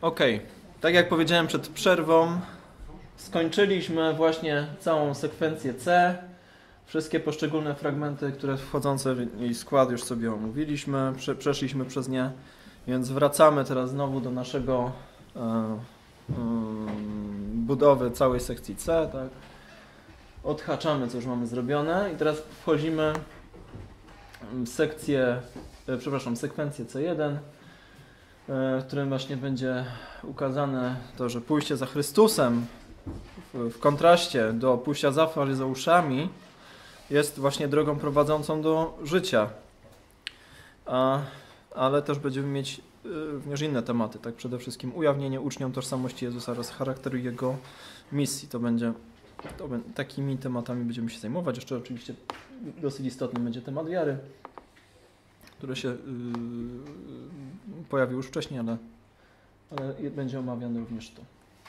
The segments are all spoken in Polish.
Okej, tak jak powiedziałem przed przerwą, skończyliśmy właśnie całą sekwencję C. Wszystkie poszczególne fragmenty, które wchodzące w jej skład już sobie omówiliśmy, przeszliśmy przez nie, więc wracamy teraz znowu do naszego budowy całej sekcji C, tak? Odhaczamy, co już mamy zrobione i teraz wchodzimy w sekwencję C1, w którym właśnie będzie ukazane to, że pójście za Chrystusem w kontraście do pójścia za faryzeuszami jest właśnie drogą prowadzącą do życia. Ale też będziemy mieć również inne tematy, tak? Przede wszystkim ujawnienie uczniom tożsamości Jezusa oraz charakteru Jego misji. Takimi tematami będziemy się zajmować. Jeszcze oczywiście dosyć istotny będzie temat wiary, który się pojawił już wcześniej, ale będzie omawiany również tu.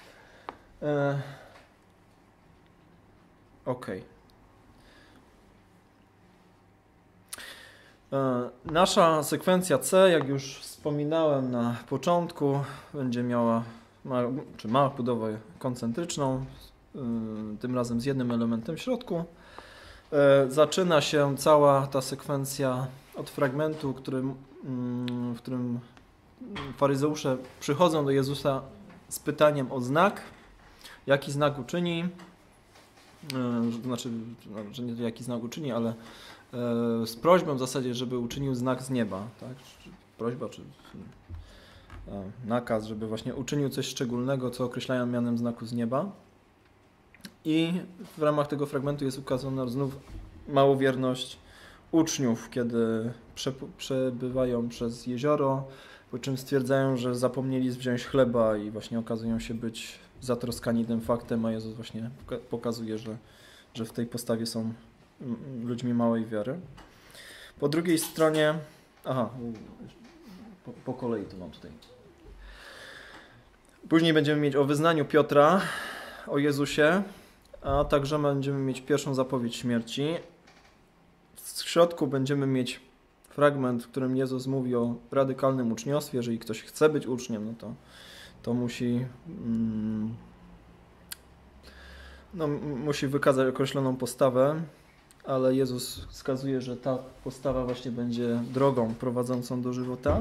Nasza sekwencja C, jak już wspominałem na początku, będzie ma budowę koncentryczną, tym razem z jednym elementem w środku. Zaczyna się cała ta sekwencja od fragmentu, w którym faryzeusze przychodzą do Jezusa z pytaniem o znak, jaki znak uczyni, że nie jaki znak uczyni, ale z prośbą w zasadzie, żeby uczynił znak z nieba, tak? Prośba czy nakaz, żeby właśnie uczynił coś szczególnego, co określają mianem znaku z nieba. I w ramach tego fragmentu jest ukazana znów małowierność uczniów, kiedy przebywają przez jezioro, po czym stwierdzają, że zapomnieli wziąć chleba i właśnie okazują się być zatroskani tym faktem, a Jezus właśnie pokazuje, że w tej postawie są ludźmi małej wiary. Po drugiej stronie, po kolei to mam tutaj. Później będziemy mieć o wyznaniu Piotra, o Jezusie, a także będziemy mieć pierwszą zapowiedź śmierci. W środku będziemy mieć fragment, w którym Jezus mówi o radykalnym uczniostwie. Jeżeli ktoś chce być uczniem, no to musi wykazać określoną postawę, ale Jezus wskazuje, że ta postawa właśnie będzie drogą prowadzącą do żywota.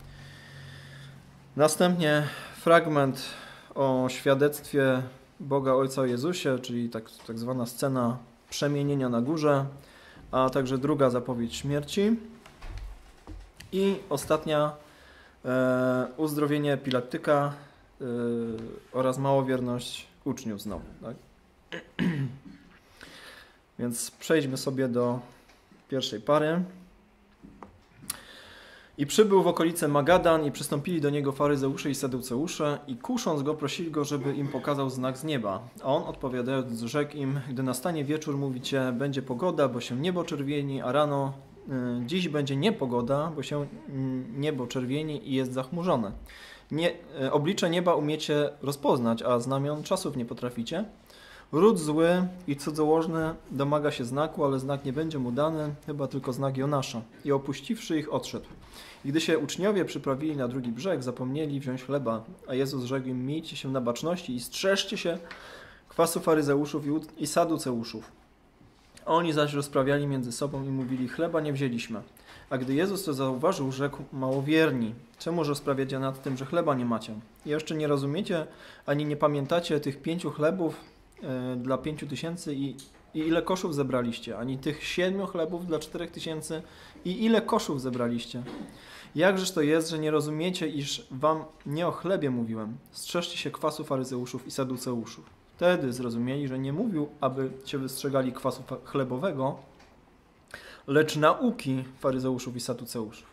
Następnie fragment o świadectwie Boga Ojca o Jezusie, czyli tak zwana scena przemienienia na górze, a także druga zapowiedź śmierci. I ostatnia uzdrowienie epileptyka oraz małowierność uczniów znowu. Tak? Więc przejdźmy sobie do pierwszej pary. I przybył w okolice Magadan i przystąpili do niego faryzeusze i saduceusze i kusząc go prosili go, żeby im pokazał znak z nieba. A on odpowiadając rzekł im, gdy nastanie wieczór mówicie, będzie pogoda, bo się niebo czerwieni, a rano dziś będzie niepogoda, bo się niebo czerwieni i jest zachmurzone. Oblicze nieba umiecie rozpoznać, a znamion czasów nie potraficie. Ród zły i cudzołożny domaga się znaku, ale znak nie będzie mu dany, chyba tylko znak Jonasza. I opuściwszy ich, odszedł. I gdy się uczniowie przyprawili na drugi brzeg, zapomnieli wziąć chleba, a Jezus rzekł im, miejcie się na baczności i strzeżcie się kwasu faryzeuszów i saduceuszów. Oni zaś rozprawiali między sobą i mówili, chleba nie wzięliśmy. A gdy Jezus to zauważył, rzekł, małowierni, czemu rozprawiacie nad tym, że chleba nie macie? I jeszcze nie rozumiecie, ani nie pamiętacie tych 5 chlebów dla 5000 i ile koszów zebraliście, ani tych 7 chlebów dla 4000 i ile koszów zebraliście. Jakżeż to jest, że nie rozumiecie, iż wam nie o chlebie mówiłem? Strzeżcie się kwasu faryzeuszów i saduceuszów. Wtedy zrozumieli, że nie mówił, aby się wystrzegali kwasu chlebowego, lecz nauki faryzeuszów i saduceuszów.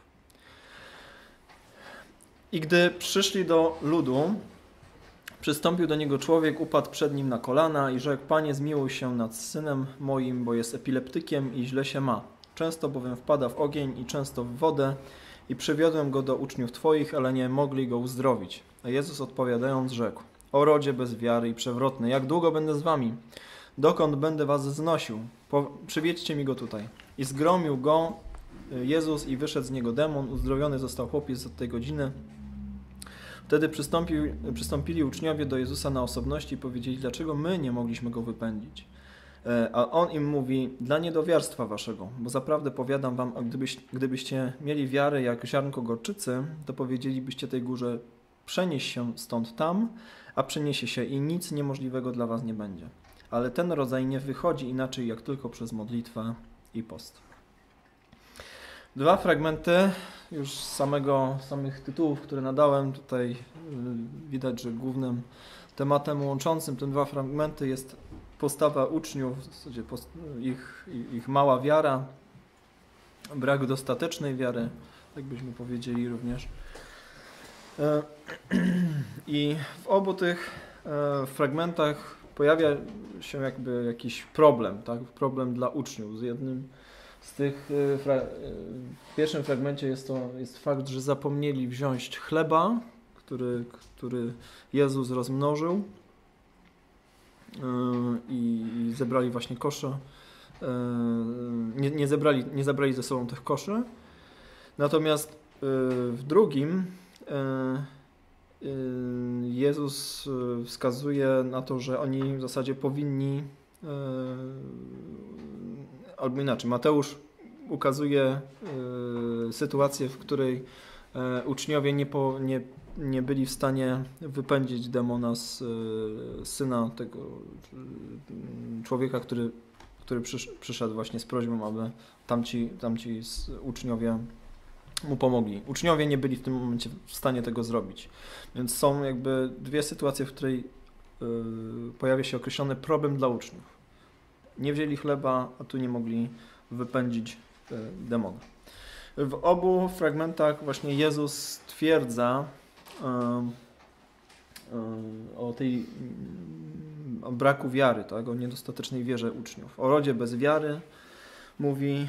I gdy przyszli do ludu, przystąpił do niego człowiek, upadł przed nim na kolana i rzekł, Panie, zmiłuj się nad synem moim, bo jest epileptykiem i źle się ma. Często bowiem wpada w ogień i często w wodę i przywiodłem go do uczniów Twoich, ale nie mogli go uzdrowić. A Jezus odpowiadając rzekł, o rodzie bez wiary i przewrotny, jak długo będę z wami? Dokąd będę was znosił? Przywiedźcie mi go tutaj. I zgromił go Jezus i wyszedł z niego demon, uzdrowiony został chłopiec od tej godziny. Wtedy przystąpili uczniowie do Jezusa na osobności i powiedzieli, dlaczego my nie mogliśmy go wypędzić. A on im mówi, dla niedowiarstwa waszego, bo zaprawdę powiadam wam, gdybyście mieli wiarę jak ziarnko gorczycy, to powiedzielibyście tej górze, przenieś się stąd tam, a przeniesie się i nic niemożliwego dla was nie będzie. Ale ten rodzaj nie wychodzi inaczej jak tylko przez modlitwę i post. Dwa fragmenty już z samych tytułów, które nadałem. Tutaj widać, że głównym tematem łączącym te dwa fragmenty jest postawa uczniów, w zasadzie ich mała wiara, brak dostatecznej wiary, tak byśmy powiedzieli również. I w obu tych fragmentach pojawia się jakby jakiś problem, tak? Problem dla uczniów. Z jednym z tych, w pierwszym fragmencie jest fakt, że zapomnieli wziąć chleba, który Jezus rozmnożył i zebrali właśnie kosze. Nie zabrali ze sobą tych koszy. Natomiast w drugim Jezus wskazuje na to, że oni w zasadzie powinni, albo inaczej, Mateusz ukazuje sytuację, w której uczniowie nie byli w stanie wypędzić demona z syna tego człowieka, który przyszedł właśnie z prośbą, aby tamci uczniowie mu pomogli. Uczniowie nie byli w tym momencie w stanie tego zrobić. Więc są jakby dwie sytuacje, w której pojawia się określony problem dla uczniów. Nie wzięli chleba, a tu nie mogli wypędzić demona. W obu fragmentach właśnie Jezus stwierdza o braku wiary, tak? O niedostatecznej wierze uczniów. O rodzie bez wiary mówi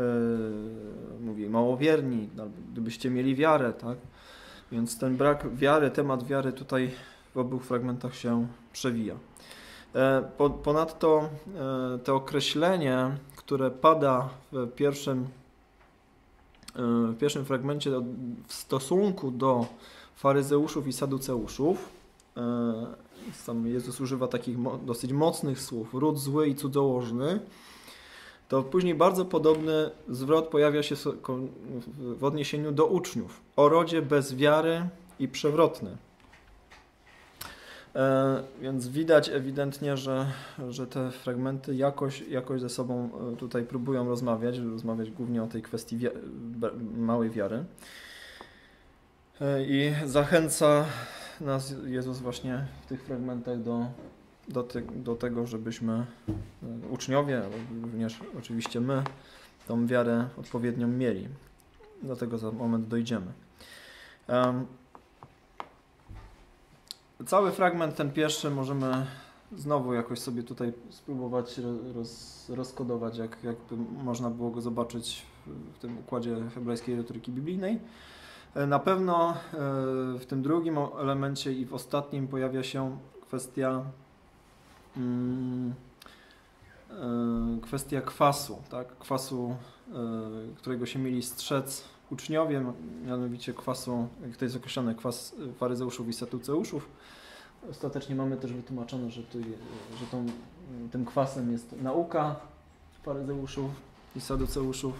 małowierni, gdybyście mieli wiarę, tak? Więc ten brak wiary, temat wiary tutaj w obu fragmentach się przewija. Ponadto to określenie, które pada w pierwszym fragmencie w stosunku do faryzeuszów i saduceuszów, sam Jezus używa takich dosyć mocnych słów, ród zły i cudzołożny, to później bardzo podobny zwrot pojawia się w odniesieniu do uczniów. O rodzie bez wiary i przewrotny. Więc widać ewidentnie, że te fragmenty jakoś ze sobą tutaj próbują rozmawiać głównie o tej kwestii małej wiary. I zachęca nas Jezus właśnie w tych fragmentach do tego, żebyśmy uczniowie, również oczywiście my, tą wiarę odpowiednią mieli. Do tego za moment dojdziemy. Cały fragment, ten pierwszy, możemy znowu jakoś sobie tutaj spróbować rozkodować, jakby można było go zobaczyć w tym układzie hebrajskiej retoryki biblijnej. Na pewno w tym drugim elemencie i w ostatnim pojawia się kwestia kwasu, tak? Kwasu, którego się mieli strzec uczniowie, mianowicie kwasu, jak to jest określone, kwas faryzeuszów i saduceuszów. Ostatecznie mamy też wytłumaczone, że tym kwasem jest nauka faryzeuszów i saduceuszów.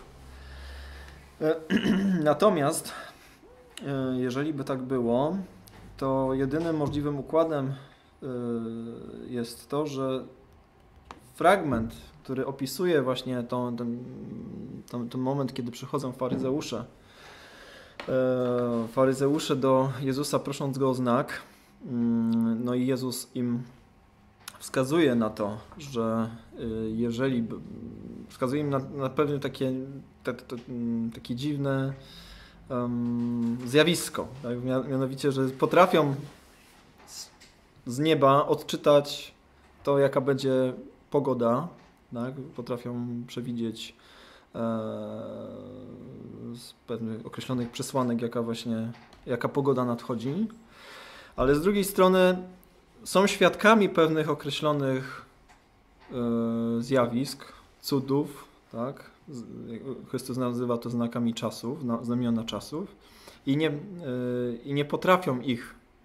Natomiast jeżeli by tak było, to jedynym możliwym układem jest to, że fragment, który opisuje właśnie ten moment, kiedy przychodzą faryzeusze do Jezusa, prosząc Go o znak, no i Jezus im wskazuje na to, że wskazuje im na pewne takie dziwne zjawisko, tak? Mianowicie, że potrafią z nieba odczytać to, jaka będzie pogoda, tak? Potrafią przewidzieć z pewnych określonych przesłanek, jaka pogoda nadchodzi, ale z drugiej strony są świadkami pewnych określonych zjawisk, cudów, tak? Chrystus nazywa to znakami czasów, znamiona czasów i nie potrafią ich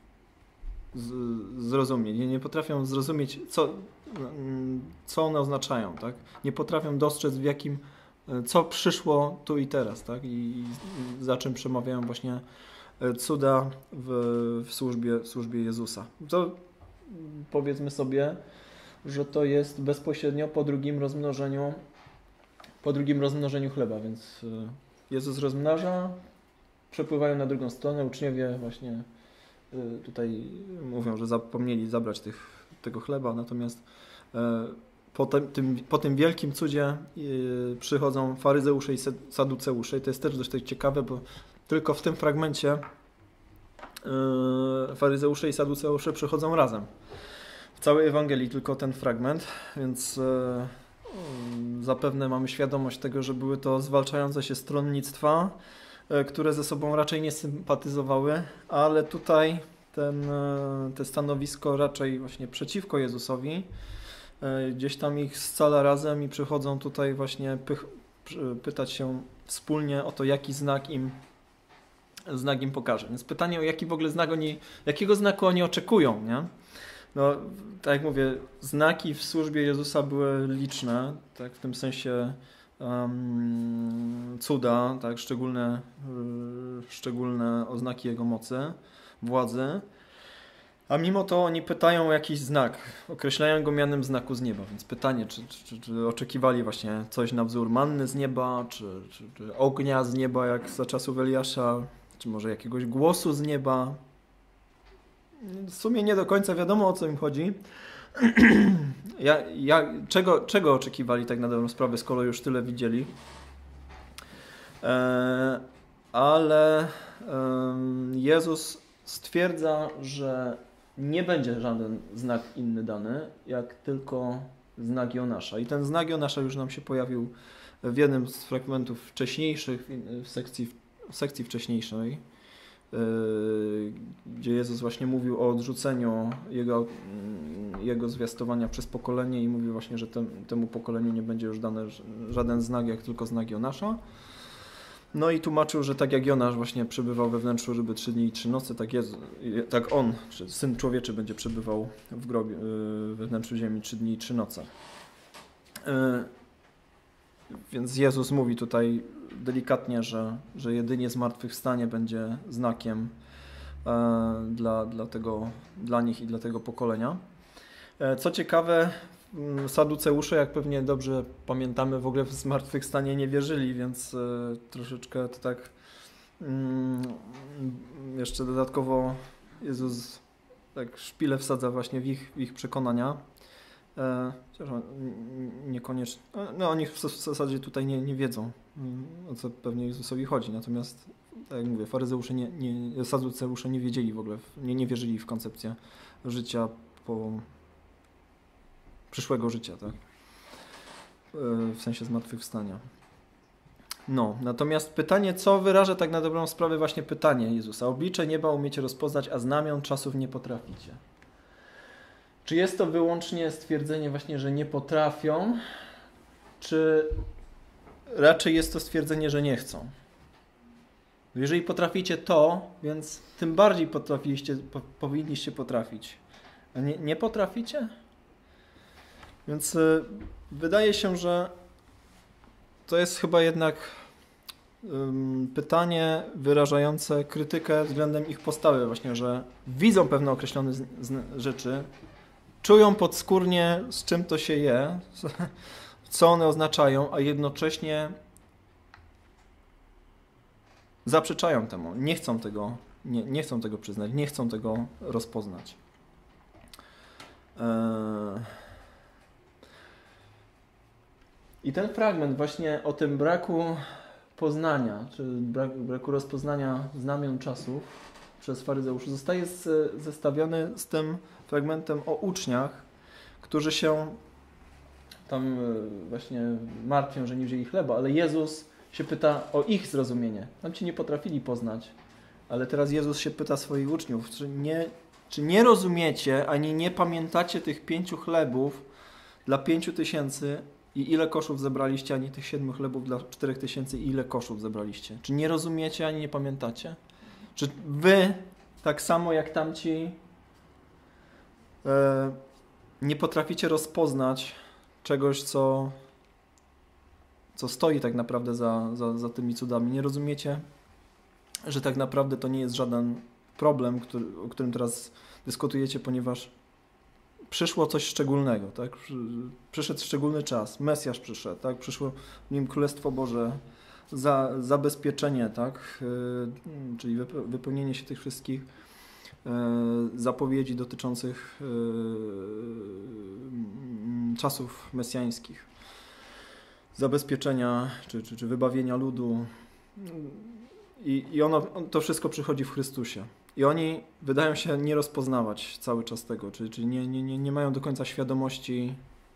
zrozumieć. Nie potrafią zrozumieć, co one oznaczają. Tak? Nie potrafią dostrzec, co przyszło tu i teraz. Tak? I za czym przemawiają właśnie cuda w służbie Jezusa. To powiedzmy sobie, że to jest bezpośrednio po drugim rozmnożeniu chleba, więc Jezus rozmnaża, przepływają na drugą stronę, uczniowie właśnie tutaj mówią, że zapomnieli zabrać tego chleba, natomiast po tym wielkim cudzie przychodzą faryzeusze i saduceusze i to jest też dość ciekawe, bo tylko w tym fragmencie faryzeusze i saduceusze przychodzą razem. W całej Ewangelii tylko ten fragment, więc zapewne mamy świadomość tego, że były to zwalczające się stronnictwa, które ze sobą raczej nie sympatyzowały, ale tutaj te stanowisko raczej właśnie przeciwko Jezusowi, gdzieś tam ich scala razem i przychodzą tutaj właśnie pytać się wspólnie o to, jaki znak im pokaże. Więc pytanie, o jaki w ogóle jakiego znaku oni oczekują, nie? No, tak jak mówię, znaki w służbie Jezusa były liczne, tak, w tym sensie cuda, tak, szczególne oznaki Jego mocy, władzy, a mimo to oni pytają o jakiś znak, określają go mianem znaku z nieba, więc pytanie, czy oczekiwali właśnie coś na wzór manny z nieba, czy ognia z nieba, jak za czasów Eliasza, czy może jakiegoś głosu z nieba. W sumie nie do końca wiadomo, o co im chodzi. Czego oczekiwali tak na dobrą sprawę, skoro już tyle widzieli. Ale Jezus stwierdza, że nie będzie żaden znak inny dany, jak tylko znak Jonasza. I ten znak Jonasza już nam się pojawił w jednym z fragmentów wcześniejszych, w sekcji wcześniejszej, gdzie Jezus właśnie mówił o odrzuceniu Jego zwiastowania przez pokolenie i mówił właśnie, że temu pokoleniu nie będzie już dany żaden znak, jak tylko znak Jonasza. No i tłumaczył, że tak jak Jonasz właśnie przebywał we wnętrzu ryby 3 dni i 3 noce, tak on, czy Syn Człowieczy, będzie przebywał w grobie, we wnętrzu ziemi 3 dni i 3 noce. Więc Jezus mówi tutaj delikatnie, że jedynie zmartwychwstanie będzie znakiem dla nich i dla tego pokolenia. Co ciekawe, saduceusze, jak pewnie dobrze pamiętamy, w ogóle w zmartwychwstanie nie wierzyli, więc troszeczkę to tak jeszcze dodatkowo Jezus tak szpilę wsadza właśnie w ich przekonania. Chociaż niekoniecznie, no oni w zasadzie tutaj nie wiedzą, o co pewnie Jezusowi chodzi, natomiast tak jak mówię, faryzeusze, saduceusze nie wiedzieli w ogóle, nie wierzyli w koncepcję życia przyszłego życia, tak? W sensie zmartwychwstania. No, natomiast pytanie, co wyraża tak na dobrą sprawę właśnie pytanie Jezusa? Oblicze nieba umiecie rozpoznać, a znamion czasów nie potraficie. Czy jest to wyłącznie stwierdzenie właśnie, że nie potrafią, czy raczej jest to stwierdzenie, że nie chcą? Jeżeli potraficie to, więc tym bardziej powinniście potrafić. A nie potraficie? Więc wydaje się, że to jest chyba jednak pytanie wyrażające krytykę względem ich postawy właśnie, że widzą pewne określone rzeczy, czują podskórnie, z czym to się je, co one oznaczają, a jednocześnie zaprzeczają temu, nie chcą tego przyznać, nie chcą tego rozpoznać. I ten fragment właśnie o tym braku poznania, czy braku rozpoznania znamion czasów przez faryzeuszy zostaje zestawiony z tym fragmentem o uczniach, którzy się tam właśnie martwią, że nie wzięli chleba, ale Jezus się pyta o ich zrozumienie. Tam ci nie potrafili poznać, ale teraz Jezus się pyta swoich uczniów, czy nie rozumiecie, ani nie pamiętacie tych 5 chlebów dla 5000 i ile koszów zebraliście, ani tych 7 chlebów dla 4000 i ile koszów zebraliście? Czy nie rozumiecie, ani nie pamiętacie? Czy wy, tak samo jak tamci Nie potraficie rozpoznać czegoś, co stoi tak naprawdę za tymi cudami. Nie rozumiecie, że tak naprawdę to nie jest żaden problem, o którym teraz dyskutujecie, ponieważ przyszło coś szczególnego, tak? Przyszedł szczególny czas, Mesjasz przyszedł, tak? Przyszło w nim Królestwo Boże, zabezpieczenie, tak? Czyli wypełnienie się tych wszystkich zapowiedzi dotyczących czasów mesjańskich, zabezpieczenia czy wybawienia ludu. I to wszystko przychodzi w Chrystusie. I oni wydają się nie rozpoznawać cały czas tego, czyli nie mają do końca świadomości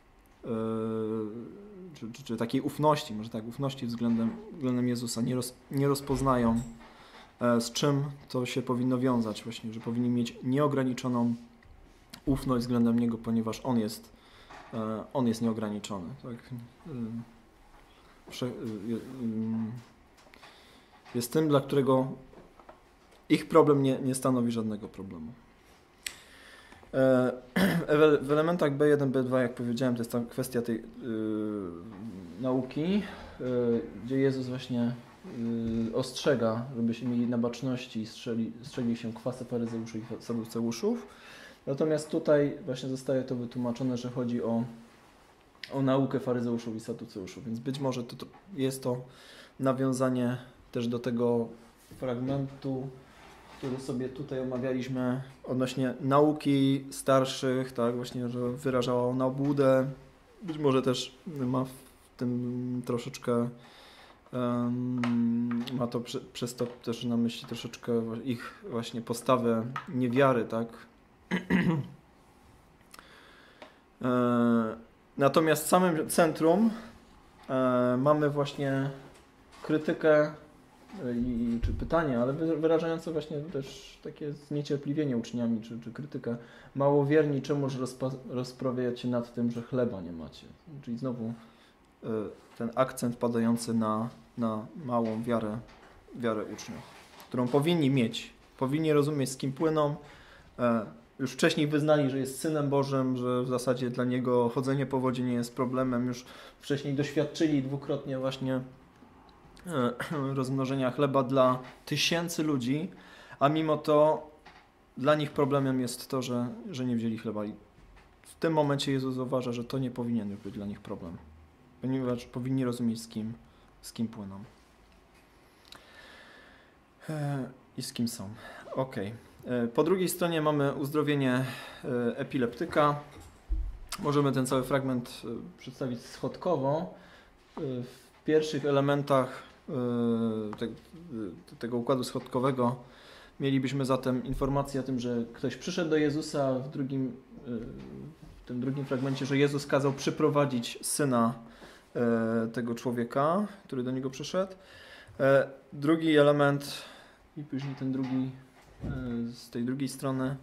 czy takiej ufności, może tak, ufności względem Jezusa. Nie rozpoznają, z czym to się powinno wiązać właśnie, że powinni mieć nieograniczoną ufność względem Niego, ponieważ On jest nieograniczony. Tak? Jest tym, dla którego ich problem nie stanowi żadnego problemu. W elementach B1, B2, jak powiedziałem, to jest ta kwestia tej nauki, gdzie Jezus właśnie ostrzega, żebyśmy mieli na baczności i strzegli się kwasy faryzeuszy i saduceuszów. Natomiast tutaj właśnie zostaje to wytłumaczone, że chodzi o naukę faryzeuszów i saduceuszów, więc być może to jest to nawiązanie też do tego fragmentu, który sobie tutaj omawialiśmy odnośnie nauki starszych, tak, właśnie, że wyrażała ona obłudę. Być może też ma w tym troszeczkę, ma to przez to też na myśli troszeczkę ich właśnie postawę niewiary, tak. Natomiast w samym centrum mamy właśnie krytykę czy pytanie, ale wyrażające właśnie też takie zniecierpliwienie uczniami, czy krytykę. Małowierni, czemuż rozprawiacie nad tym, że chleba nie macie? Czyli znowu ten akcent padający na małą wiarę uczniów, którą powinni mieć, powinni rozumieć, z kim płyną. Już wcześniej wyznali, że jest Synem Bożym, że w zasadzie dla Niego chodzenie po wodzie nie jest problemem. Już wcześniej doświadczyli dwukrotnie właśnie rozmnożenia chleba dla tysięcy ludzi, a mimo to dla nich problemem jest to, że nie wzięli chleba. I w tym momencie Jezus uważa, że to nie powinien już być dla nich problem, ponieważ powinni rozumieć, z kim płyną i z kim są. Okay. Po drugiej stronie mamy uzdrowienie epileptyka. Możemy ten cały fragment przedstawić schodkowo. W pierwszych elementach tego układu schodkowego mielibyśmy zatem informację o tym, że ktoś przyszedł do Jezusa, w tym drugim fragmencie, że Jezus kazał przyprowadzić syna tego człowieka, który do niego przyszedł. Drugi element i później ten drugi z tej drugiej strony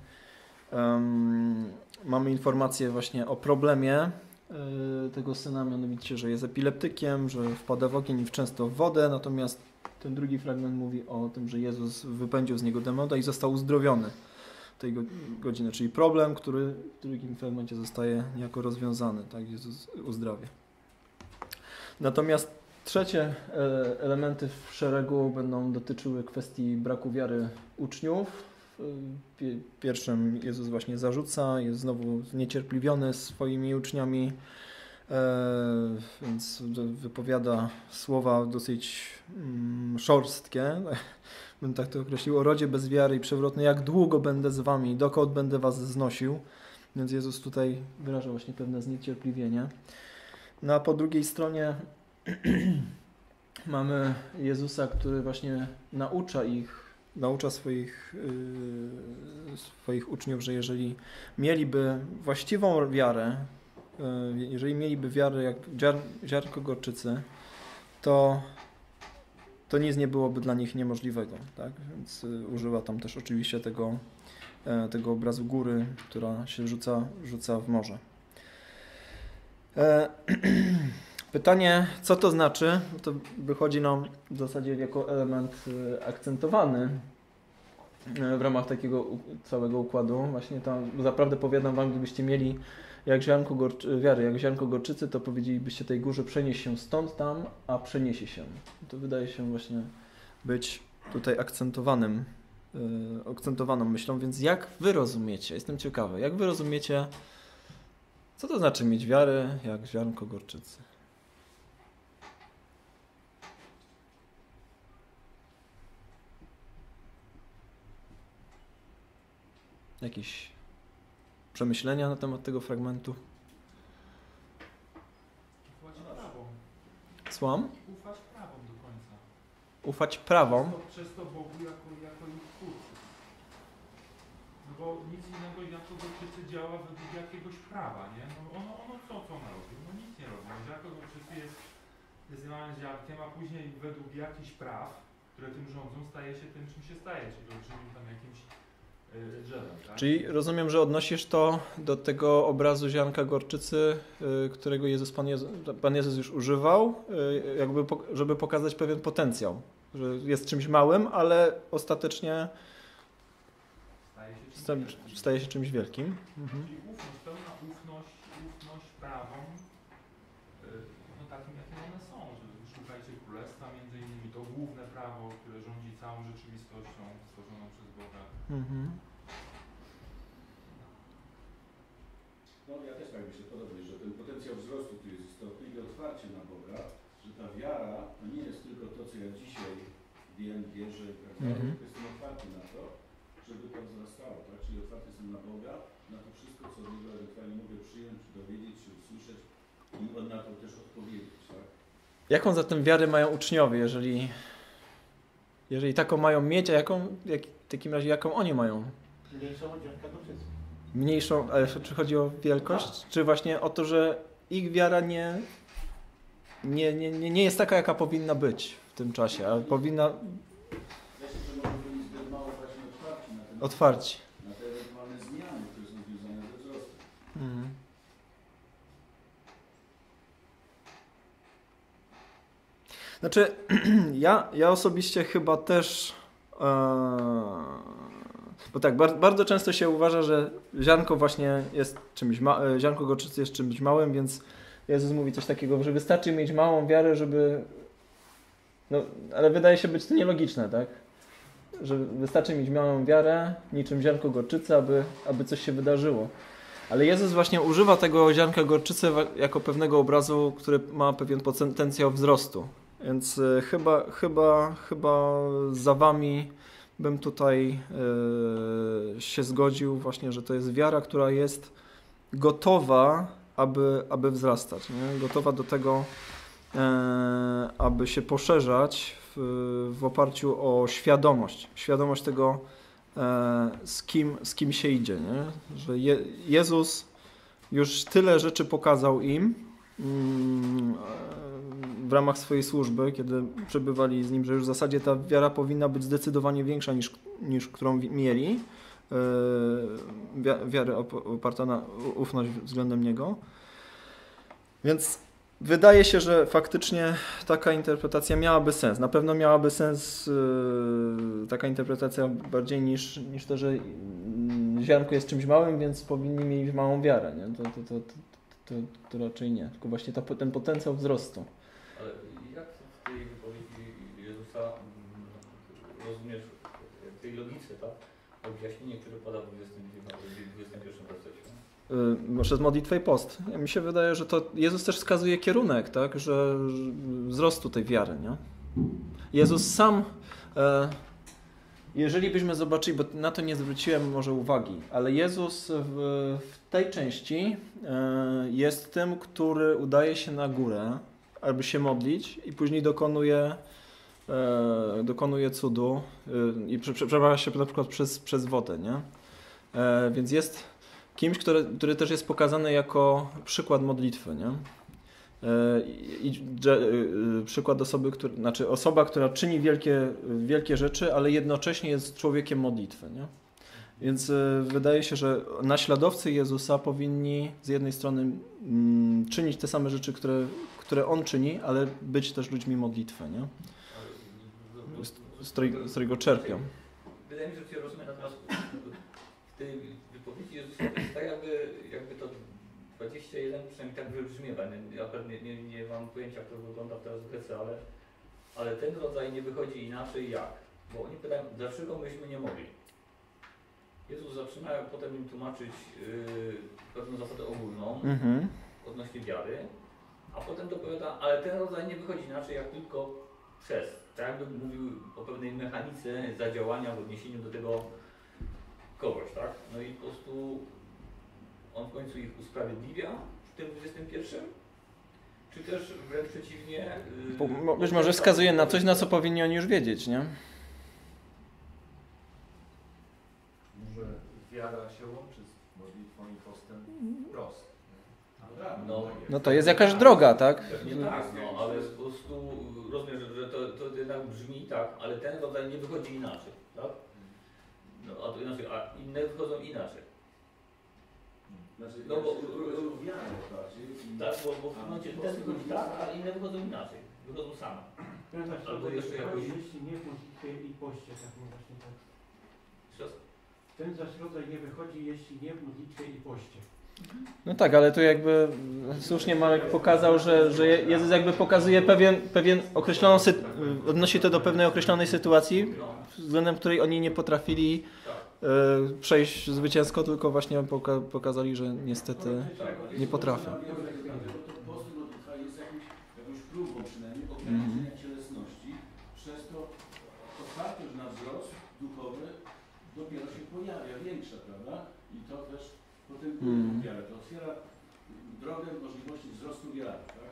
mamy informację właśnie o problemie tego syna, mianowicie, że jest epileptykiem, że wpada w ogień i często w wodę, natomiast ten drugi fragment mówi o tym, że Jezus wypędził z niego demona i został uzdrowiony tej godziny, czyli problem, który w drugim fragmencie zostaje niejako rozwiązany, tak, Jezus uzdrawia. Natomiast trzecie elementy w szeregu będą dotyczyły kwestii braku wiary uczniów. Pierwszym Jezus właśnie zarzuca, jest znowu zniecierpliwiony swoimi uczniami, więc wypowiada słowa dosyć szorstkie, bym tak to określił, o rodzie bez wiary i przewrotnej, jak długo będę z wami, dokąd będę was znosił. Więc Jezus tutaj wyraża właśnie pewne zniecierpliwienie. No a po drugiej stronie mamy Jezusa, który właśnie naucza swoich uczniów, że jeżeli mieliby właściwą wiarę, jeżeli mieliby wiarę jak ziarnko gorczycy, to nic nie byłoby dla nich niemożliwego. Tak? Więc używa tam też oczywiście tego obrazu góry, która się rzuca w morze. Pytanie, co to znaczy? To wychodzi nam w zasadzie jako element akcentowany w ramach takiego całego układu. Właśnie tam naprawdę powiadam wam, gdybyście mieli jak wiary, jak ziarnko gorczycy, to powiedzielibyście tej górze przenieś się stąd tam, a przeniesie się. To wydaje się właśnie być tutaj akcentowaną myślą, więc jak wy rozumiecie, jestem ciekawy, jak wy rozumiecie, co to znaczy mieć wiarę jak ziarnko gorczycy? Jakieś przemyślenia na temat tego fragmentu? Ufać prawom. Słucham? Ufać prawom do końca. Ufać prawom? Przez to Bogu jako ich twórcy. No bo nic innego jako gorczycy działa według jakiegoś prawa, nie? No ono co ona robi? No nic nie robi. No, jako gorczycy jest związany z ziarnkiem, a później według jakichś praw, które tym rządzą, staje się tym, czym się staje, czyli olbrzymim tam jakimś drzewem, tak? Czyli rozumiem, że odnosisz to do tego obrazu ziarnka gorczycy, którego Pan Jezus już używał, jakby żeby pokazać pewien potencjał, że jest czymś małym, ale ostatecznie staje się czymś wielkim. Mhm. Czyli ufność, pełna ufność prawom, no takim jakim one są, że szukajcie królestwa, między innymi to główne prawo, które rządzi całą rzeczywistością stworzoną przez Boga. Mhm. No ja też tak myślę podobnie, że ten potencjał wzrostu tu jest istotny i otwarcie na Boga, że ta wiara to nie jest tylko to, co ja dzisiaj wiem, wierzę i tak dalej, tylko jestem otwarty na to, żeby to wzrastało, tak? Czyli otwarty jestem na Boga, na to wszystko, co od Niego ewentualnie mogę przyjąć, dowiedzieć się, usłyszeć i na to też odpowiedzieć, tak? Jaką zatem wiarę mają uczniowie, jeżeli taką mają mieć, a w takim razie jaką oni mają? Mniejszą od ziarnka gorczycy. Mniejszą, ale czy chodzi o wielkość? Czy właśnie o to, że ich wiara nie jest taka, jaka powinna być w tym czasie, a powinna... Myślę, że może byli zbyt mało właśnie otwarci na ten Otwarci. na te ewentualne zmiany, które są związane ze wzrostem. Mhm. Znaczy, ja osobiście chyba też, bo tak, bardzo często się uważa, że ziarnko właśnie jest ziarnko gorczycy jest czymś małym, więc Jezus mówi coś takiego, że wystarczy mieć małą wiarę, żeby, no, ale wydaje się być to nielogiczne, tak? Że wystarczy mieć małą wiarę, niczym ziarnko gorczycy, aby coś się wydarzyło. Ale Jezus właśnie używa tego ziarnka gorczycy jako pewnego obrazu, który ma pewien potencjał wzrostu. Więc chyba za wami bym tutaj się zgodził właśnie, że to jest wiara, która jest gotowa, aby wzrastać, nie? Gotowa do tego, aby się poszerzać w oparciu o świadomość tego, z kim się idzie, nie? Że Jezus już tyle rzeczy pokazał im w ramach swojej służby, kiedy przebywali z Nim, że już w zasadzie ta wiara powinna być zdecydowanie większa niż którą mieli. Wiarę oparta na ufność względem Niego. Więc wydaje się, że faktycznie taka interpretacja miałaby sens. Na pewno miałaby sens taka interpretacja bardziej niż to, że ziarnko jest czymś małym, więc powinni mieć małą wiarę. Nie? To raczej nie. Tylko właśnie ten potencjał wzrostu. Ale jak w tej wypowiedzi Jezusa rozumiesz w tej logice, tak? Objaśnienie, które pada w 21 wersecie? Przez modlitwę i post. Mi się wydaje, że to Jezus też wskazuje kierunek, tak? Że wzrostu tej wiary, nie? Jezus sam, jeżeli byśmy zobaczyli, bo na to nie zwróciłem może uwagi, ale Jezus w tej części jest tym, który udaje się na górę, aby się modlić i później dokonuje cudu i przeprawia się na przykład przez wodę, nie? Więc jest kimś, który też jest pokazany jako przykład modlitwy, nie? Przykład osoba, która czyni wielkie rzeczy, ale jednocześnie jest człowiekiem modlitwy, nie? Więc wydaje się, że naśladowcy Jezusa powinni z jednej strony czynić te same rzeczy, które On czyni, ale być też ludźmi modlitwy, nie? Z którego czerpią. wydaje mi się, że się rozumie, natomiast w tej wypowiedzi Jezusa to jest tak jakby to 21 przynajmniej tak wybrzmiewa. Ja pewnie nie mam pojęcia, jak to wygląda teraz w Grece, ale ten rodzaj nie wychodzi inaczej jak? Bo oni pytają, dlaczego myśmy nie mogli? Jezus zaczyna potem im tłumaczyć pewną zasadę ogólną odnośnie wiary, a potem dopowiada, ale ten rodzaj nie wychodzi inaczej jak tylko przez. Tak jakby mówił o pewnej mechanice zadziałania w odniesieniu do tego kogoś, tak? No i po prostu on w końcu ich usprawiedliwia w tym 21, czy też wręcz przeciwnie... Być może wskazuje na coś, na co powinni oni już wiedzieć, nie? Może wiara się łączy z modlitwą i postem wprost. No to jest jakaś droga, tak? Nie tak, no, ale po prostu rozumiem, że to jednak brzmi tak, ale ten rodzaj nie wychodzi inaczej, tak? No, a to inaczej, a inne wychodzą inaczej. Znaczy, No bo wiarę bardziej. tak, bo w tym momencie ten wychodzi tak, a inne wychodzą inaczej. Wychodzą same. Albo jeszcze jakoś... Jeśli nie w modlitwie i poście, tak właśnie tak. Przez... Ten zaś rodzaj nie wychodzi, jeśli nie w modlitwie i poście. No tak, ale tu jakby słusznie Marek pokazał, że Jezus jakby pokazuje pewien określoną odnosi to do pewnej określonej sytuacji, względem której oni nie potrafili przejść zwycięsko, tylko właśnie pokazali, że niestety nie potrafią. Post i modlitwa jest jakąś próbą przynajmniej ograniczenia cielesności, przez to otwartość na wzrost duchowy dopiero się pojawia, większa, prawda? I to też potem wiarę, to otwiera drogę możliwości wzrostu wiary, tak?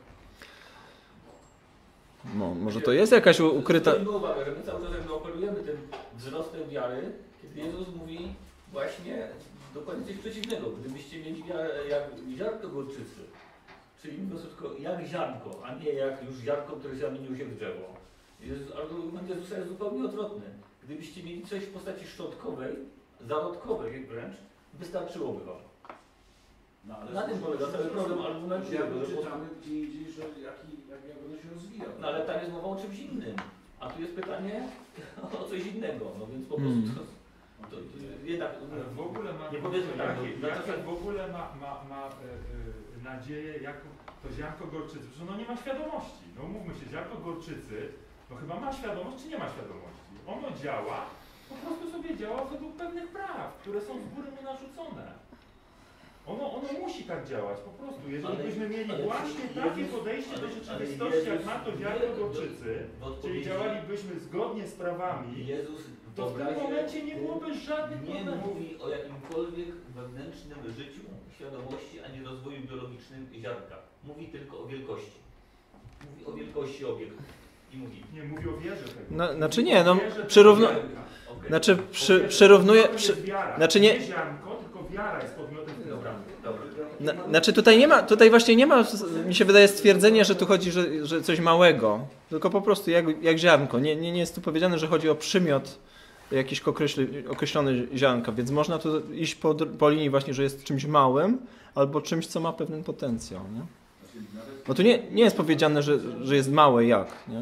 No, może to jest jakaś ukryta... Zwróćmy uwagę, że my cały czas jakby operujemy tym wzrostem wiary, kiedy Jezus mówi właśnie dokładnie coś przeciwnego. Gdybyście mieli wiarę jak ziarnko gorczycy, czyli po prostu tylko jak ziarnko, a nie jak już ziarnko, które zamieniło się w drzewo. Argument Jezusa jest zupełnie odwrotny. Gdybyście mieli coś w postaci szczotkowej, zarodkowej wręcz, wystarczyłoby wam. No, ale na tym polega cały problem argumentu. Ja czytamy gdzie indziej, że jak ono się rozwija. No ale tam jest mowa o czymś innym. A tu jest pytanie o coś innego. No więc po prostu to jednak w ogóle ma, nie powiedzmy tak. jakie w ogóle ma nadzieję, jak to ziarnko gorczycy. Przecież ono nie ma świadomości. No mówmy się, ziarnko gorczycy, no chyba ma świadomość, czy nie ma świadomości? Ono działa, po prostu sobie działa według pewnych praw, które są z góry mu narzucone. Ono musi tak działać, po prostu. Jeżeli byśmy mieli właśnie takie podejście do rzeczywistości, jak ma to ziarno gorczycy, czyli działalibyśmy zgodnie z prawami, to w tym momencie nie byłoby żadnych problemów. Nie mówi o jakimkolwiek wewnętrznym życiu, świadomości, ani rozwoju biologicznym ziarnka. Mówi tylko o wielkości. Mówi o wielkości obiektu. I mówi. Nie, mówi o wierze tego. No, znaczy nie, no znaczy przyrównuje... Znaczy nie... ziarnko, tylko wiara jest podmiotem. Dobra. Znaczy tutaj właśnie nie ma, mi się wydaje, stwierdzenie, że tu chodzi, że coś małego, tylko po prostu jak ziarnko. Nie jest tu powiedziane, że chodzi o przymiot jakiś określony ziarnka, więc można tu iść po linii właśnie, że jest czymś małym albo czymś, co ma pewien potencjał, nie? Bo tu nie jest powiedziane, że jest małe jak, nie?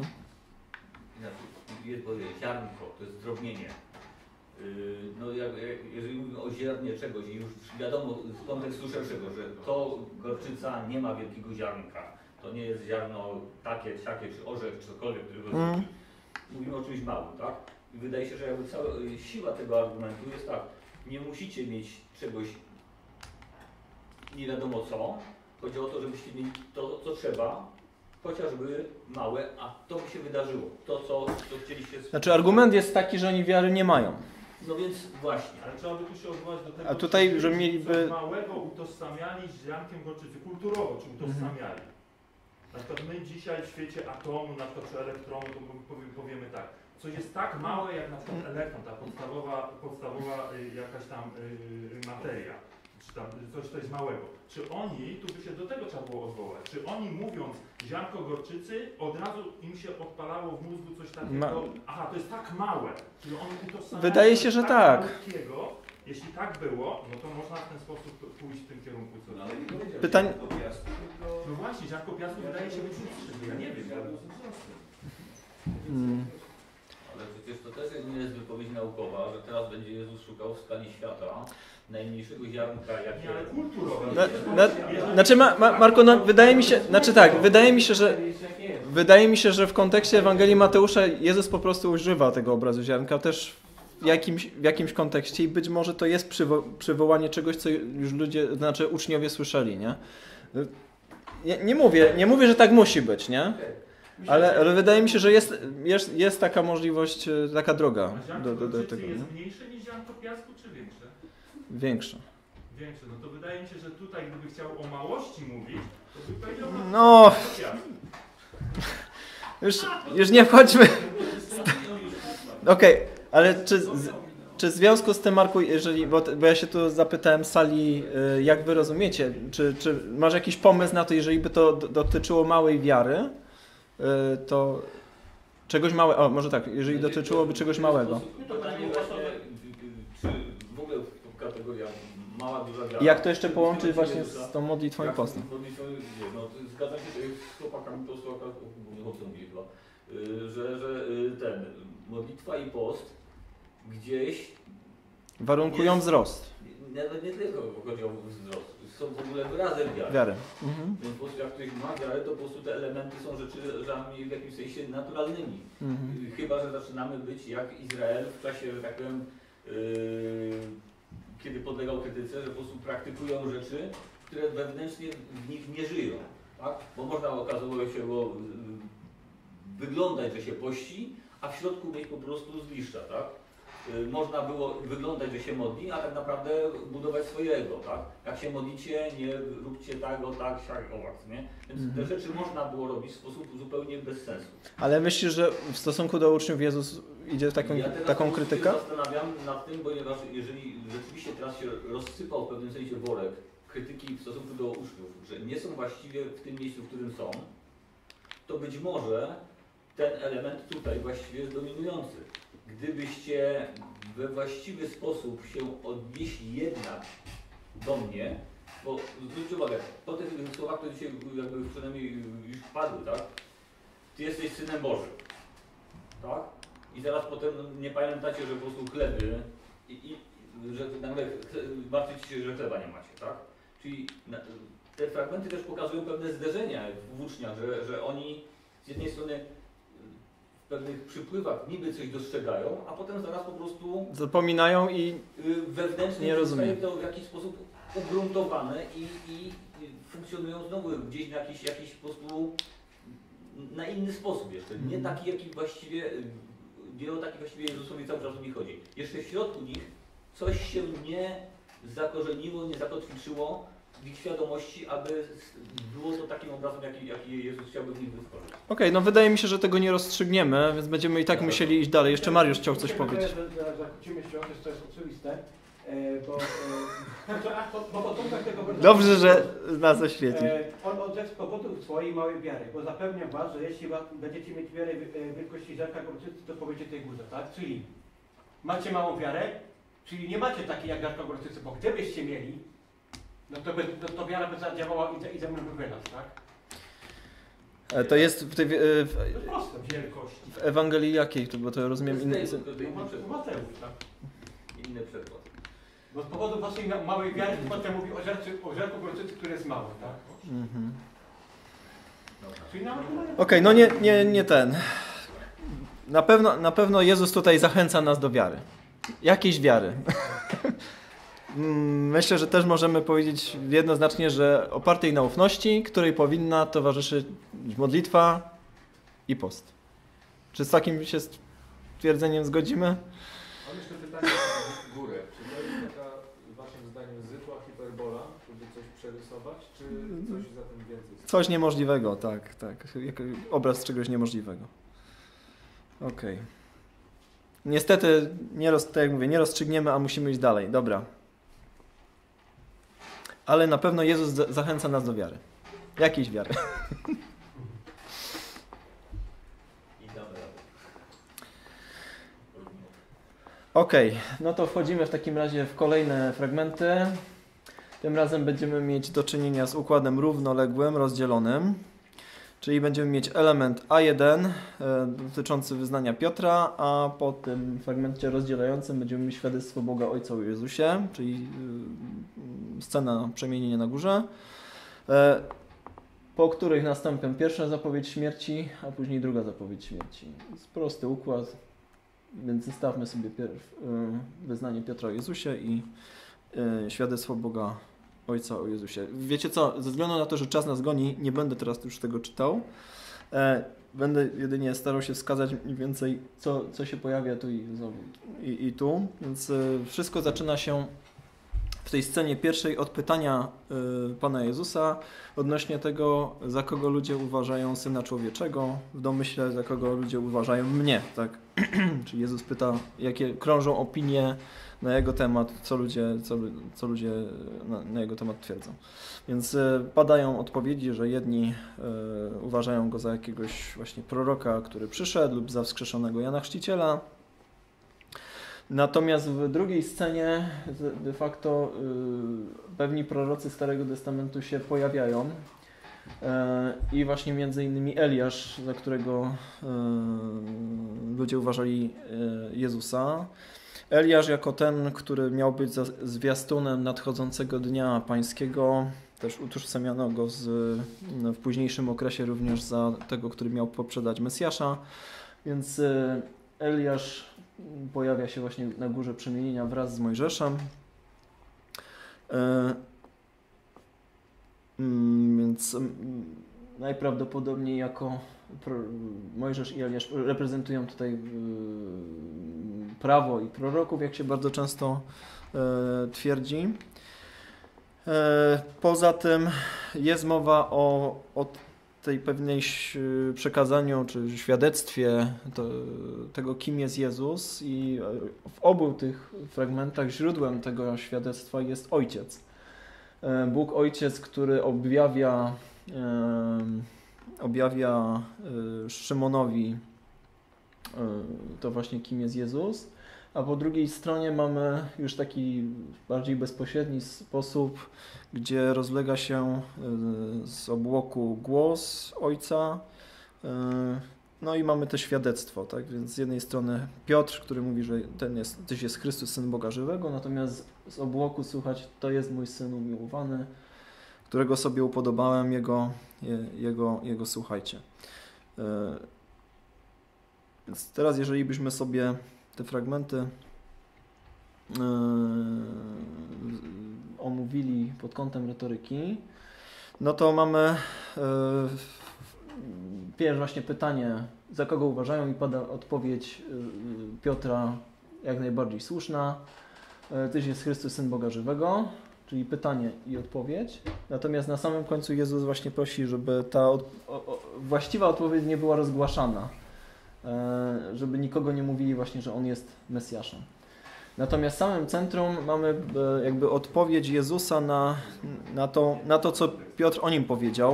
Ziarnko, to jest zdrobnienie. No jeżeli mówimy o ziarnie czegoś i już wiadomo z kontekstu szerszego, że to gorczyca nie ma wielkiego ziarnka, to nie jest ziarno takie, czy orzech, czy cokolwiek, którego mówimy o czymś małym, tak? I wydaje się, że jakby cała siła tego argumentu jest tak, nie musicie mieć czegoś nie wiadomo co, chodzi o to, żebyście mieli to, co trzeba, chociażby małe, a to by się wydarzyło. To, co chcieliście... Znaczy argument jest taki, że oni wiary nie mają. No więc właśnie. Ale trzeba by tu się odwołać do tego, a tutaj, że mieliby... coś małego utożsamiali z ziarnkiem gorczycy, kulturowo, czy utożsamiali. Na przykład my dzisiaj w świecie atomu, na przykład czy elektronu, to powiemy tak, coś jest tak małe jak na przykład elektron, ta podstawowa jakaś tam materia, czy tam coś, co jest małego. Czy oni, tu by się do tego trzeba było odwołać, czy oni mówiąc ziarnko gorczycy, od razu im się odpalało w mózgu coś takiego, aha, to jest tak małe, czyli oni utożsamiają. Wydaje się, że tak. Malutkiego. Jeśli tak było, no to można w ten sposób pójść w tym kierunku. Co Pytanie... No właśnie, ziarnko piasku wydaje się być ja nie wiem. Ale przecież to też nie jest wypowiedź naukowa, że teraz gdzie Jezus szukał w skali świata najmniejszego ziarnka, jakie... Nie, ale kulturowe. Znaczy, Marko, no, wydaje mi się, że w kontekście Ewangelii Mateusza Jezus po prostu używa tego obrazu ziarnka też w jakimś kontekście i być może to jest przywołanie czegoś, co już ludzie, znaczy uczniowie słyszeli, nie? Nie mówię, że tak musi być, nie? Ale wydaje mi się, że jest taka możliwość, taka droga A ziarnko do gorczycy tego. jest Nie? mniejsze niż ziarnko piasku, czy większe? Większa. Większe. No to wydaje mi się, że tutaj gdyby chciał o małości mówić, to by powiedział No. piasku. Już nie wchodźmy. Okej, ale czy w związku z tym, Marku, bo ja się tu zapytałem sali, jak wy rozumiecie, czy masz jakiś pomysł na to, jeżeli by to dotyczyło małej wiary, to czegoś małego, o może tak, jeżeli dotyczyłoby czegoś małego. Pytanie właśnie, czy w ogóle kategoria mała, duża wiara. I jak to jeszcze połączyć właśnie z tą modlitwą i postem? No, zgadzam się tutaj z chłopakami posła, mówi chyba, że ten, modlitwa i post gdzieś... Warunkują wzrost Nawet nie tylko chodzi o wzrost, są w ogóle wyrazem wiary. wiary. Mhm. Więc po prostu jak ktoś ma wiarę, to po prostu te elementy są rzeczami w jakimś sensie naturalnymi. Mhm. Chyba że zaczynamy być jak Izrael w czasie, że tak powiem, kiedy podlegał krytyce, że po prostu praktykują rzeczy, które wewnętrznie w nich nie żyją. Tak? Bo można okazało się wyglądać, że się pości, a w środku mieć po prostu zgliszcza. Tak? Można było wyglądać, że się modli, a tak naprawdę budować swojego, tak? Jak się modlicie, nie róbcie tak, siak, nie? Więc te rzeczy można było robić w sposób zupełnie bez sensu. Ale myślisz, że w stosunku do uczniów Jezus idzie taką krytykę? Ja się zastanawiam nad tym, ponieważ jeżeli rzeczywiście teraz się rozsypał w pewnym sensie worek krytyki w stosunku do uczniów, że nie są właściwie w tym miejscu, w którym są, to być może ten element tutaj właściwie jest dominujący. Gdybyście we właściwy sposób się odnieśli jednak do mnie, bo zwróćcie uwagę, po tych słowach, które dzisiaj jakby przynajmniej już padły, tak? Ty jesteś Synem Bożym, tak? I zaraz potem nie pamiętacie, że po prostu chleby i że nagle martwicie się, że chleba nie macie, tak? Czyli te fragmenty też pokazują pewne zderzenia w uczniach, że oni z jednej strony w pewnych przypływach niby coś dostrzegają, a potem zaraz po prostu Zapominają i wewnętrznie nie zostaje to w jakiś sposób ugruntowane i funkcjonują znowu gdzieś na jakiś po prostu na inny sposób jeszcze. Nie taki, jaki właściwie Jezusowi cały czas o nich chodzi. Jeszcze w środku nich coś się nie zakorzeniło, nie zakotwiczyło w ich świadomości, aby było to takim obrazem, jaki Jezus chciałby w nich wytworzyć. Okej, no wydaje mi się, że tego nie rozstrzygniemy, więc będziemy i tak musieli iść dalej. Jeszcze Mariusz chciał coś powiedzieć. Zakłócimy się, to jest oczywiste, bo początek tego... Dobrze, że nas oświetli. On odrzekł z powodu swojej małej wiary, bo zapewniam was, że jeśli będziecie mieć wiarę wielkości ziarnka gorczycy, to powiecie tej górze, tak? Czyli macie małą wiarę, czyli nie macie takiej jak ziarnko gorczycy, bo gdybyście mieli, no to wiara by zadziałała i ze mną by wylazł, tak? To jest w tej, Proste. Wielkości. w Ewangelii jakiej? Bo to rozumiem inny... Mateusz, tak? Inny przykład. Bo z powodu waszej małej wiary potem mówi o ziarnku gorczycy, który jest mały, tak? Mhm. Czyli nawet Okej, no nie ten. Na pewno Jezus tutaj zachęca nas do wiary. Jakiejś wiary. Myślę, że też możemy powiedzieć jednoznacznie, że opartej na ufności, której powinna towarzyszyć modlitwa i post. Czy z takim się stwierdzeniem zgodzimy? Mam jeszcze pytanie w górę. Czy to jest taka, waszym zdaniem, zwykła hiperbola, żeby coś przerysować, czy coś za tym więcej? Coś niemożliwego, tak. Obraz czegoś niemożliwego. Okej. Niestety, tak jak mówię, nie rozstrzygniemy, a musimy iść dalej. Dobra. Ale na pewno Jezus zachęca nas do wiary. Jakiejś wiary. I damy radę. Okej, no to wchodzimy w takim razie w kolejne fragmenty. Tym razem będziemy mieć do czynienia z układem równoległym, rozdzielonym. Czyli będziemy mieć element A1 dotyczący wyznania Piotra, a po tym fragmencie rozdzielającym będziemy mieć świadectwo Boga Ojca o Jezusie, czyli scena przemienienia na górze, po których nastąpią pierwsza zapowiedź śmierci, a później druga zapowiedź śmierci. Jest prosty układ, więc zostawmy sobie wyznanie Piotra o Jezusie i świadectwo Boga Ojca o Jezusie. Wiecie co, ze względu na to, że czas nas goni, nie będę teraz już tego czytał. Będę jedynie starał się wskazać mniej więcej, co się pojawia tu i tu. Więc wszystko zaczyna się w tej scenie pierwszej od pytania Pana Jezusa odnośnie tego, za kogo ludzie uważają Syna Człowieczego, w domyśle za kogo ludzie uważają mnie, tak? Czyli Jezus pyta, jakie krążą opinie na jego temat, co ludzie na jego temat twierdzą. Więc padają odpowiedzi, że jedni uważają go za jakiegoś właśnie proroka, który przyszedł, lub za wskrzeszonego Jana Chrzciciela. Natomiast w drugiej scenie de facto pewni prorocy Starego Testamentu się pojawiają i właśnie między innymi Eliasz, za którego ludzie uważali Jezusa. Eliasz jako ten, który miał być zwiastunem nadchodzącego Dnia Pańskiego, też utożsamiano go w późniejszym okresie również za tego, który miał poprzedzać Mesjasza, więc Eliasz pojawia się właśnie na Górze Przemienienia wraz z Mojżeszem. Więc najprawdopodobniej jako Mojżesz i Eliasz reprezentują tutaj prawo i proroków, jak się bardzo często twierdzi. Poza tym jest mowa o tej pewnej przekazaniu czy świadectwie tego, kim jest Jezus, i w obu tych fragmentach źródłem tego świadectwa jest Ojciec. Bóg Ojciec, który objawia Szymonowi to właśnie, kim jest Jezus, a po drugiej stronie mamy już taki bardziej bezpośredni sposób, gdzie rozlega się z obłoku głos Ojca, no i mamy to świadectwo, tak? Więc z jednej strony Piotr, który mówi, że Tyś jest Chrystus, Syn Boga Żywego, natomiast z obłoku słychać, to jest mój Syn umiłowany, którego sobie upodobałem, jego słuchajcie. Więc teraz, jeżeli byśmy sobie te fragmenty omówili pod kątem retoryki, no to mamy pierwsze właśnie pytanie, za kogo uważają, i pada odpowiedź Piotra jak najbardziej słuszna. Tyś jest Chrystus, Syn Boga Żywego, czyli pytanie i odpowiedź. Natomiast na samym końcu Jezus właśnie prosi, żeby ta właściwa odpowiedź nie była rozgłaszana, żeby nikogo nie mówili właśnie, że On jest Mesjaszem. Natomiast w samym centrum mamy jakby odpowiedź Jezusa na to, co Piotr o Nim powiedział.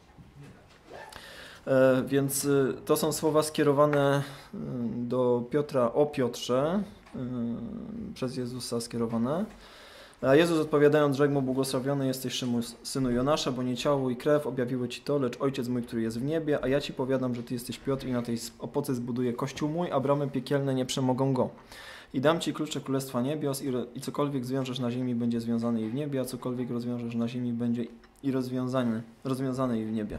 Więc to są słowa skierowane do Piotra o Piotrze, przez Jezusa skierowane. A Jezus odpowiadając, rzekł mu: błogosławiony jesteś, Szymon, synu Jonasza, bo nie ciało i krew objawiły Ci to, lecz Ojciec mój, który jest w niebie, a ja Ci powiadam, że Ty jesteś Piotr i na tej opoce zbuduję Kościół mój, a bramy piekielne nie przemogą go. I dam Ci klucze Królestwa Niebios i cokolwiek zwiążesz na ziemi, będzie związane i w niebie, a cokolwiek rozwiążesz na ziemi, będzie i rozwiązane i w niebie.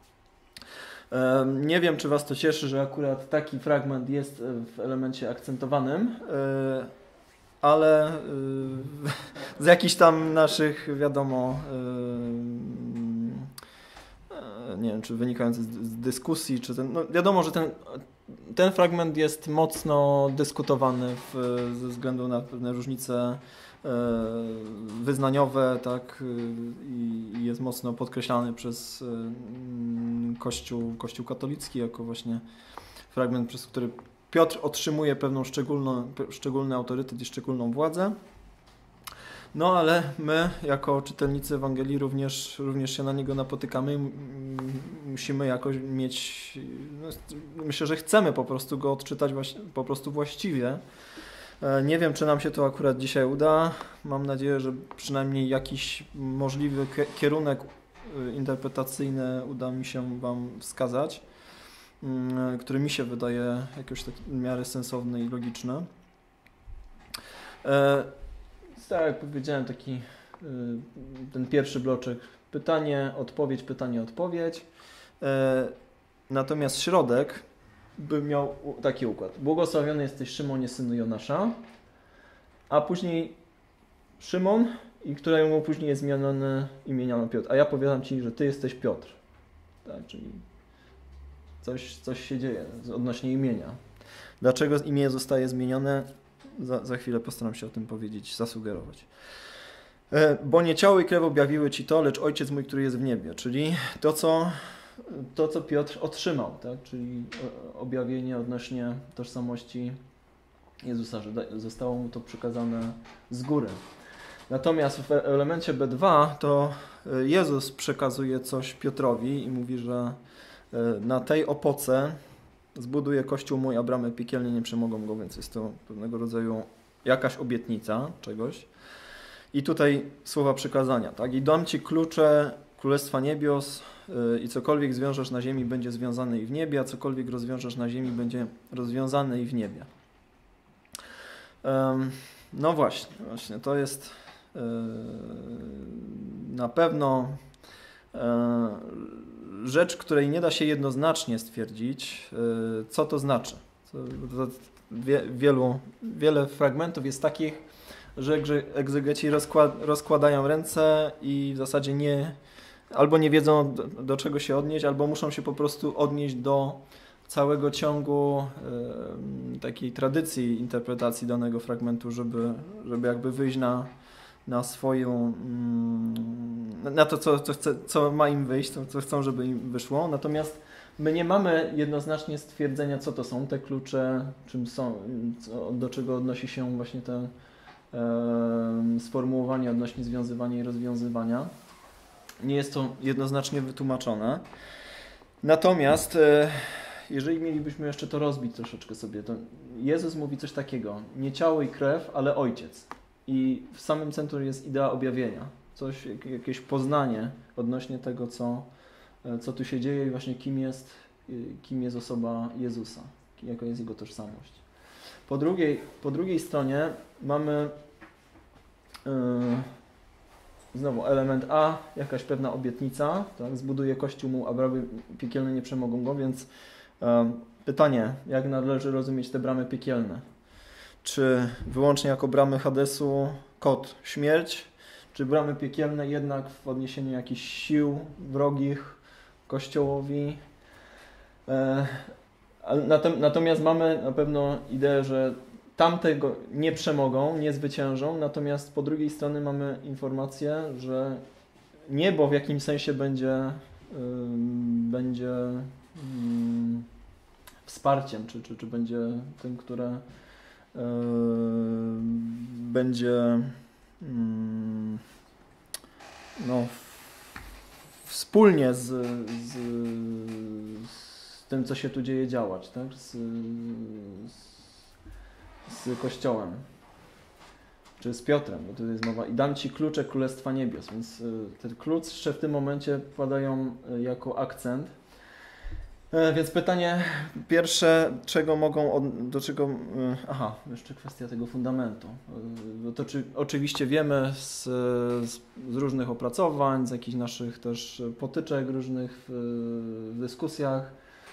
Nie wiem, czy Was to cieszy, że akurat taki fragment jest w elemencie akcentowanym, ale z jakichś tam naszych, wiadomo, nie wiem, czy wynikający z dyskusji, czy wiadomo, że ten fragment jest mocno dyskutowany ze względu na pewne różnice wyznaniowe, tak, i jest mocno podkreślany przez Kościół katolicki jako właśnie fragment, przez który Piotr otrzymuje pewną szczególny autorytet i szczególną władzę. No ale my, jako czytelnicy Ewangelii, również się na niego napotykamy i musimy jakoś mieć, myślę, że chcemy po prostu go odczytać po prostu właściwie. Nie wiem, czy nam się to akurat dzisiaj uda. Mam nadzieję, że przynajmniej jakiś możliwy kierunek interpretacyjne uda mi się Wam wskazać, który mi się wydaje jakoś tak w miarę sensowny i logiczny. Tak jak powiedziałem, taki ten pierwszy bloczek pytanie, odpowiedź. Natomiast środek by miał taki układ. Błogosławiony jesteś Szymonie, synu Jonasza, a później Szymon, i któremu później jest zmienione imieniono Piotr. A ja powiadam Ci, że Ty jesteś Piotr. Tak, czyli coś się dzieje odnośnie imienia. Dlaczego imię zostaje zmienione? Za chwilę postaram się o tym powiedzieć, zasugerować. Bo nie ciało i krew objawiły Ci to, lecz Ojciec mój, który jest w niebie. Czyli to, co Piotr otrzymał, tak? Czyli objawienie odnośnie tożsamości Jezusa, że zostało mu to przekazane z góry. Natomiast w elemencie B2 to Jezus przekazuje coś Piotrowi i mówi, że na tej opoce zbuduje Kościół mój, a bramy piekielne nie przemogą go, więc jest to pewnego rodzaju jakaś obietnica czegoś. I tutaj słowa przykazania, tak? I dam Ci klucze Królestwa Niebios i cokolwiek zwiążesz na ziemi będzie związane i w niebie, a cokolwiek rozwiążesz na ziemi będzie rozwiązane i w niebie. No właśnie, to jest na pewno rzecz, której nie da się jednoznacznie stwierdzić, co to znaczy. Wiele fragmentów jest takich, że egzegeci rozkładają ręce i w zasadzie albo nie wiedzą, do czego się odnieść, albo muszą się po prostu odnieść do całego ciągu takiej tradycji interpretacji danego fragmentu, żeby jakby wyjść na swoją, na to, co ma im wyjść, co chcą, żeby im wyszło. Natomiast my nie mamy jednoznacznie stwierdzenia, co to są te klucze, czym są, do czego odnosi się właśnie te sformułowanie odnośnie związywania i rozwiązywania. Nie jest to jednoznacznie wytłumaczone. Natomiast jeżeli mielibyśmy jeszcze to rozbić troszeczkę sobie, to Jezus mówi coś takiego, nie ciało i krew, ale Ojciec. I w samym centrum jest idea objawienia. Jakieś poznanie odnośnie tego, co tu się dzieje i właśnie kim jest osoba Jezusa, jaka jest Jego tożsamość. Po drugiej stronie mamy znowu element A, jakaś pewna obietnica, tak? Zbuduje Kościół mu, a bramy piekielne nie przemogą go, więc pytanie, jak należy rozumieć te bramy piekielne? Czy wyłącznie jako bramy Hadesu, kod, śmierć, czy bramy piekielne jednak w odniesieniu jakichś sił wrogich Kościołowi? Natomiast mamy na pewno ideę, że tamtego nie przemogą, nie zwyciężą, natomiast po drugiej stronie mamy informację, że niebo w jakimś sensie będzie wsparciem, czy będzie tym, które będzie wspólnie z tym, co się tu dzieje, działać, tak? Z Kościołem, czy z Piotrem, bo tu jest mowa i dam Ci klucze Królestwa Niebios, więc te klucze w tym momencie padają jako akcent. Więc pytanie pierwsze, jeszcze kwestia tego fundamentu. To oczywiście wiemy z różnych opracowań, z jakichś naszych też potyczek różnych w dyskusjach,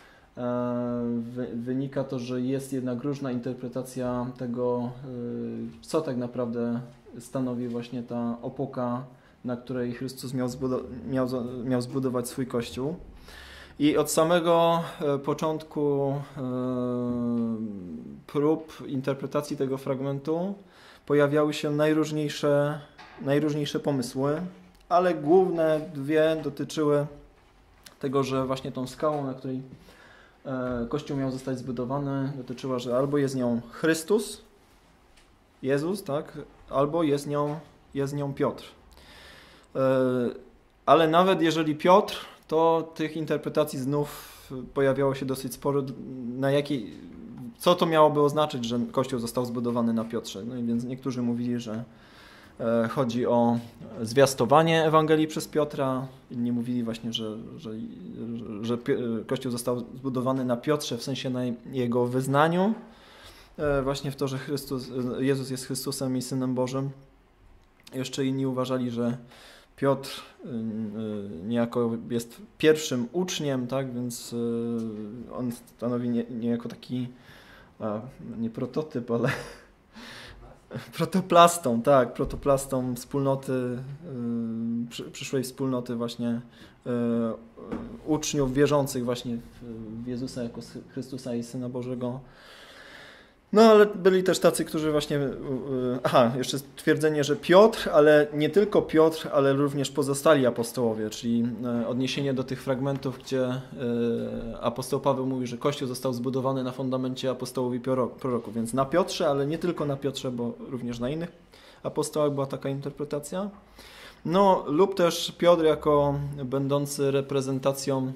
wynika to, że jest jednak różna interpretacja tego, co tak naprawdę stanowi właśnie ta opoka, na której Chrystus miał zbudować swój Kościół. I od samego początku prób interpretacji tego fragmentu pojawiały się najróżniejsze pomysły, ale główne dwie dotyczyły tego, że właśnie tą skałą, na której Kościół miał zostać zbudowany, dotyczyła, że albo jest nią Chrystus, Jezus, tak, albo jest nią Piotr. Ale nawet jeżeli Piotr, to tych interpretacji znów pojawiało się dosyć sporo, co to miałoby oznaczyć, że Kościół został zbudowany na Piotrze. No i więc niektórzy mówili, że Chodzi o zwiastowanie Ewangelii przez Piotra. Inni mówili właśnie, że Kościół został zbudowany na Piotrze, w sensie na jego wyznaniu, właśnie w to, że Jezus jest Chrystusem i Synem Bożym. Jeszcze inni uważali, że Piotr niejako jest pierwszym uczniem, tak, więc on stanowi niejako taki, nie prototyp, ale protoplastą wspólnoty, przyszłej wspólnoty właśnie uczniów wierzących właśnie w Jezusa jako Chrystusa i Syna Bożego. No ale byli też tacy, którzy właśnie, jeszcze twierdzenie, że Piotr, ale nie tylko Piotr, ale również pozostali apostołowie, czyli odniesienie do tych fragmentów, gdzie apostoł Paweł mówi, że Kościół został zbudowany na fundamencie apostołów i proroków, więc na Piotrze, ale nie tylko na Piotrze, bo również na innych apostołach była taka interpretacja. No lub też Piotr jako będący reprezentacją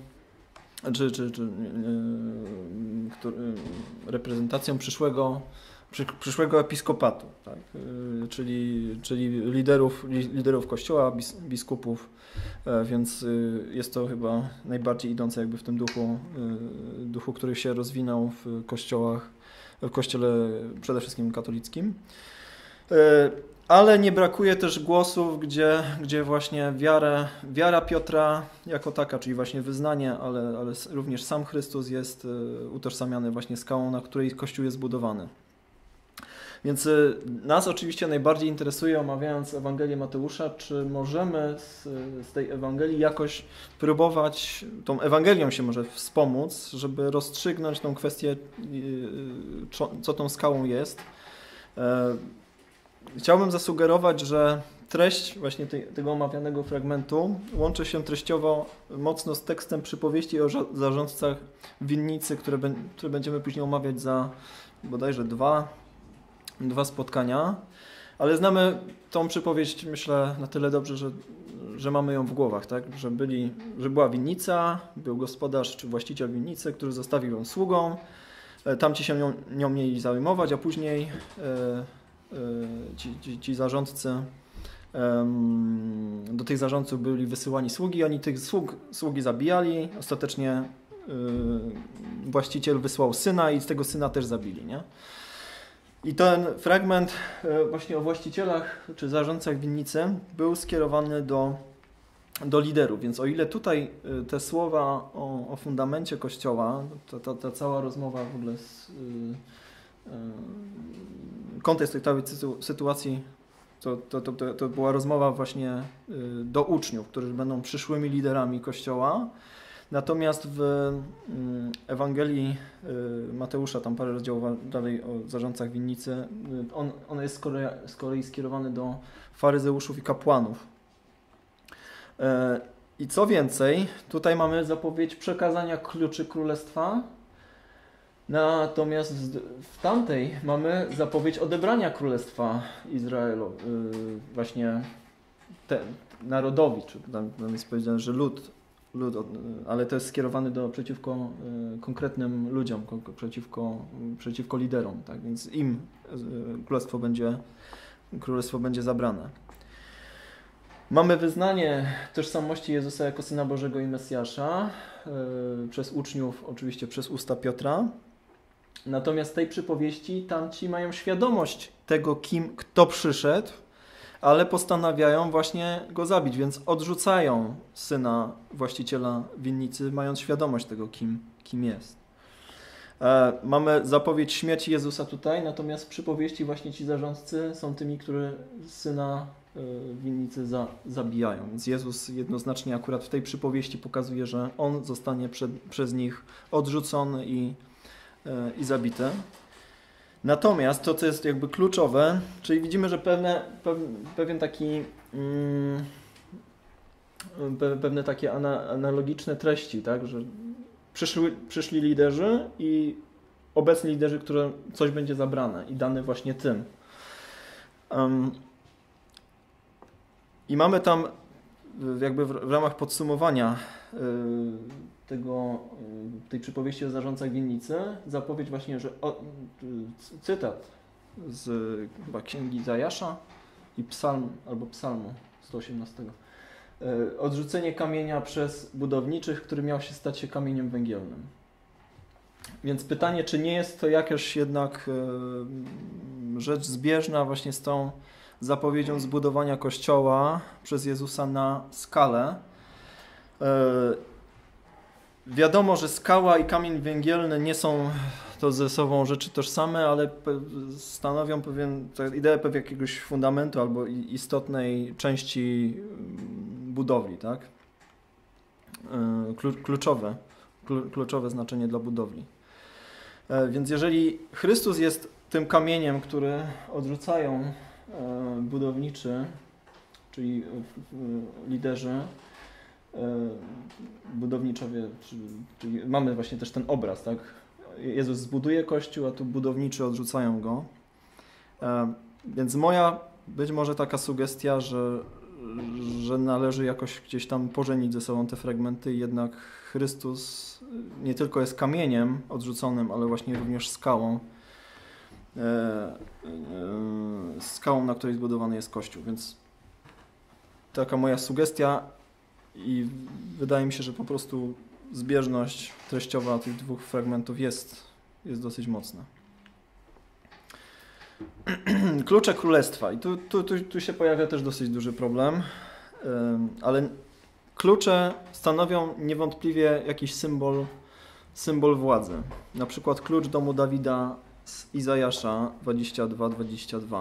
reprezentacją przyszłego episkopatu, tak? czyli liderów Kościoła, biskupów, więc jest to chyba najbardziej idące jakby w tym duchu, który się rozwinął w Kościele przede wszystkim katolickim. Ale nie brakuje też głosów, gdzie właśnie wiara Piotra jako taka, czyli właśnie wyznanie, ale również sam Chrystus jest utożsamiany właśnie skałą, na której Kościół jest budowany. Więc nas oczywiście najbardziej interesuje, omawiając Ewangelię Mateusza, czy możemy z tej Ewangelii jakoś próbować, tą Ewangelią się może wspomóc, żeby rozstrzygnąć tą kwestię, co tą skałą jest. Chciałbym zasugerować, że treść właśnie tego omawianego fragmentu łączy się treściowo mocno z tekstem przypowieści o zarządcach winnicy, które będziemy później omawiać za bodajże dwa spotkania. Ale znamy tą przypowieść, myślę, na tyle dobrze, że mamy ją w głowach, tak? Że była winnica, był gospodarz czy właściciel winnicy, który zostawił ją sługom. Tamci się nią mieli zajmować, a później ci zarządcy, do tych zarządców byli wysyłani sługi, oni tych sługi zabijali, ostatecznie właściciel wysłał syna i z tego syna też zabili, nie? I ten fragment właśnie o właścicielach czy zarządcach winnicy był skierowany do liderów, więc o ile tutaj te słowa o fundamencie Kościoła, ta cała rozmowa w ogóle kontekst tej całej sytuacji to była rozmowa właśnie do uczniów, którzy będą przyszłymi liderami Kościoła. Natomiast w Ewangelii Mateusza, tam parę rozdziałów dalej o zarządcach winnicy, on jest z kolei skierowany do faryzeuszów i kapłanów. I co więcej, tutaj mamy zapowiedź przekazania kluczy królestwa, natomiast w tamtej mamy zapowiedź odebrania królestwa Izraelu, właśnie narodowi, czy tam jest powiedziane, że lud, ale to jest skierowane przeciwko konkretnym ludziom, przeciwko liderom, tak? Więc im królestwo będzie zabrane. Mamy wyznanie tożsamości Jezusa jako Syna Bożego i Mesjasza przez uczniów, oczywiście przez usta Piotra. Natomiast w tej przypowieści tamci mają świadomość tego, kto przyszedł, ale postanawiają właśnie go zabić, więc odrzucają syna właściciela winnicy, mając świadomość tego, kim jest. Mamy zapowiedź śmierci Jezusa tutaj, natomiast w przypowieści właśnie ci zarządcy są tymi, którzy syna winnicy zabijają. Więc Jezus jednoznacznie akurat w tej przypowieści pokazuje, że on zostanie przez nich odrzucony i zabity. Natomiast to, co jest jakby kluczowe, czyli widzimy, że pewne takie analogiczne treści, tak, że przyszli liderzy i obecni liderzy, którym coś będzie zabrane i dane właśnie tym. I mamy tam jakby w ramach podsumowania tej przypowieści o zarządcach winnicy zapowiedź właśnie, że cytat z chyba księgi Izajasza, i psalmu 118. Odrzucenie kamienia przez budowniczych, który miał się stać się kamieniem węgielnym. Więc pytanie, czy nie jest to jakaś jednak rzecz zbieżna właśnie z tą zapowiedzią zbudowania Kościoła przez Jezusa na skalę. Wiadomo, że skała i kamień węgielny nie są to ze sobą rzeczy tożsame, ale stanowią ideę jakiegoś fundamentu albo istotnej części budowli, tak? Kluczowe znaczenie dla budowli. Więc jeżeli Chrystus jest tym kamieniem, który odrzucają budowniczy, czyli liderzy, budowniczowie, czyli mamy właśnie też ten obraz, tak? Jezus zbuduje Kościół, a tu budowniczy odrzucają go. Więc być może taka sugestia, że należy jakoś gdzieś tam pożenić ze sobą te fragmenty, jednak Chrystus nie tylko jest kamieniem odrzuconym, ale właśnie również skałą, na której zbudowany jest Kościół. Więc taka moja sugestia i wydaje mi się, że po prostu zbieżność treściowa tych dwóch fragmentów jest dosyć mocna. Klucze królestwa. I tu się pojawia też dosyć duży problem, ale klucze stanowią niewątpliwie jakiś symbol władzy. Na przykład klucz domu Dawida z Izajasza 22:22.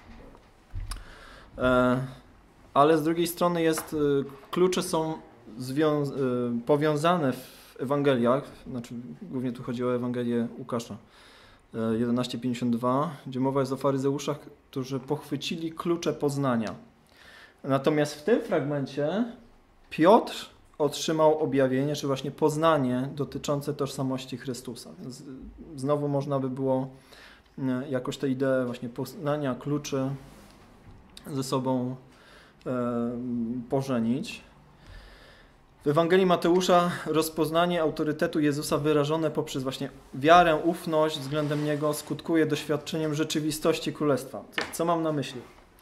Ale z drugiej strony klucze są powiązane w Ewangeliach, znaczy głównie tu chodzi o Ewangelię Łukasza 11:52, gdzie mowa jest o faryzeuszach, którzy pochwycili klucze poznania. Natomiast w tym fragmencie Piotr otrzymał objawienie, czy właśnie poznanie dotyczące tożsamości Chrystusa. Więc znowu można by było jakoś tę ideę właśnie poznania kluczy ze sobą pożenić. W Ewangelii Mateusza rozpoznanie autorytetu Jezusa wyrażone poprzez właśnie wiarę, ufność względem Niego skutkuje doświadczeniem rzeczywistości Królestwa. Co mam na myśli?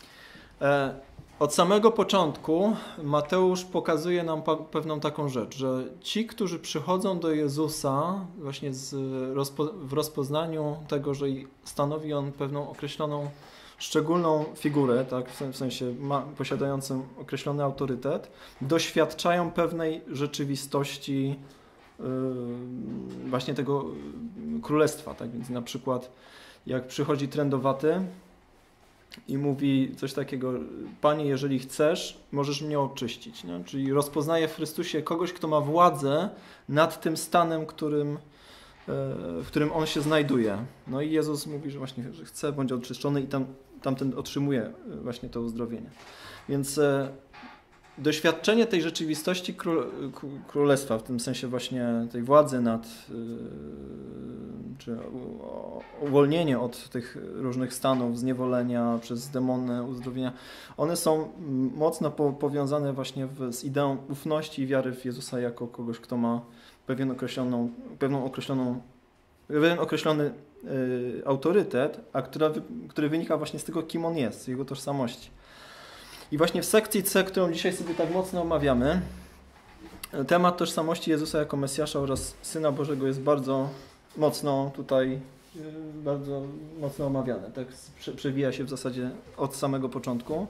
Od samego początku Mateusz pokazuje nam pewną taką rzecz, że ci, którzy przychodzą do Jezusa właśnie w rozpoznaniu tego, że stanowi On pewną określoną szczególną figurę, tak, w sensie posiadającą określony autorytet, doświadczają pewnej rzeczywistości właśnie tego królestwa. Tak? Więc na przykład jak przychodzi trędowaty i mówi coś takiego: Panie, jeżeli chcesz, możesz mnie oczyścić. Nie? Czyli rozpoznaje w Chrystusie kogoś, kto ma władzę nad tym stanem, w którym on się znajduje. No i Jezus mówi, że właśnie że chce, bądź oczyszczony, i tamten otrzymuje właśnie to uzdrowienie. Więc doświadczenie tej rzeczywistości królestwa, w tym sensie właśnie tej władzy nad, czy uwolnienie od tych różnych stanów, zniewolenia przez demony, uzdrowienia, one są mocno powiązane właśnie z ideą ufności i wiary w Jezusa jako kogoś, kto ma pewien określony autorytet, który wynika właśnie z tego, kim on jest, z jego tożsamości. I właśnie w sekcji C, którą dzisiaj sobie tak mocno omawiamy, temat tożsamości Jezusa jako Mesjasza oraz Syna Bożego jest bardzo mocno omawiany. Tak przewija się w zasadzie od samego początku.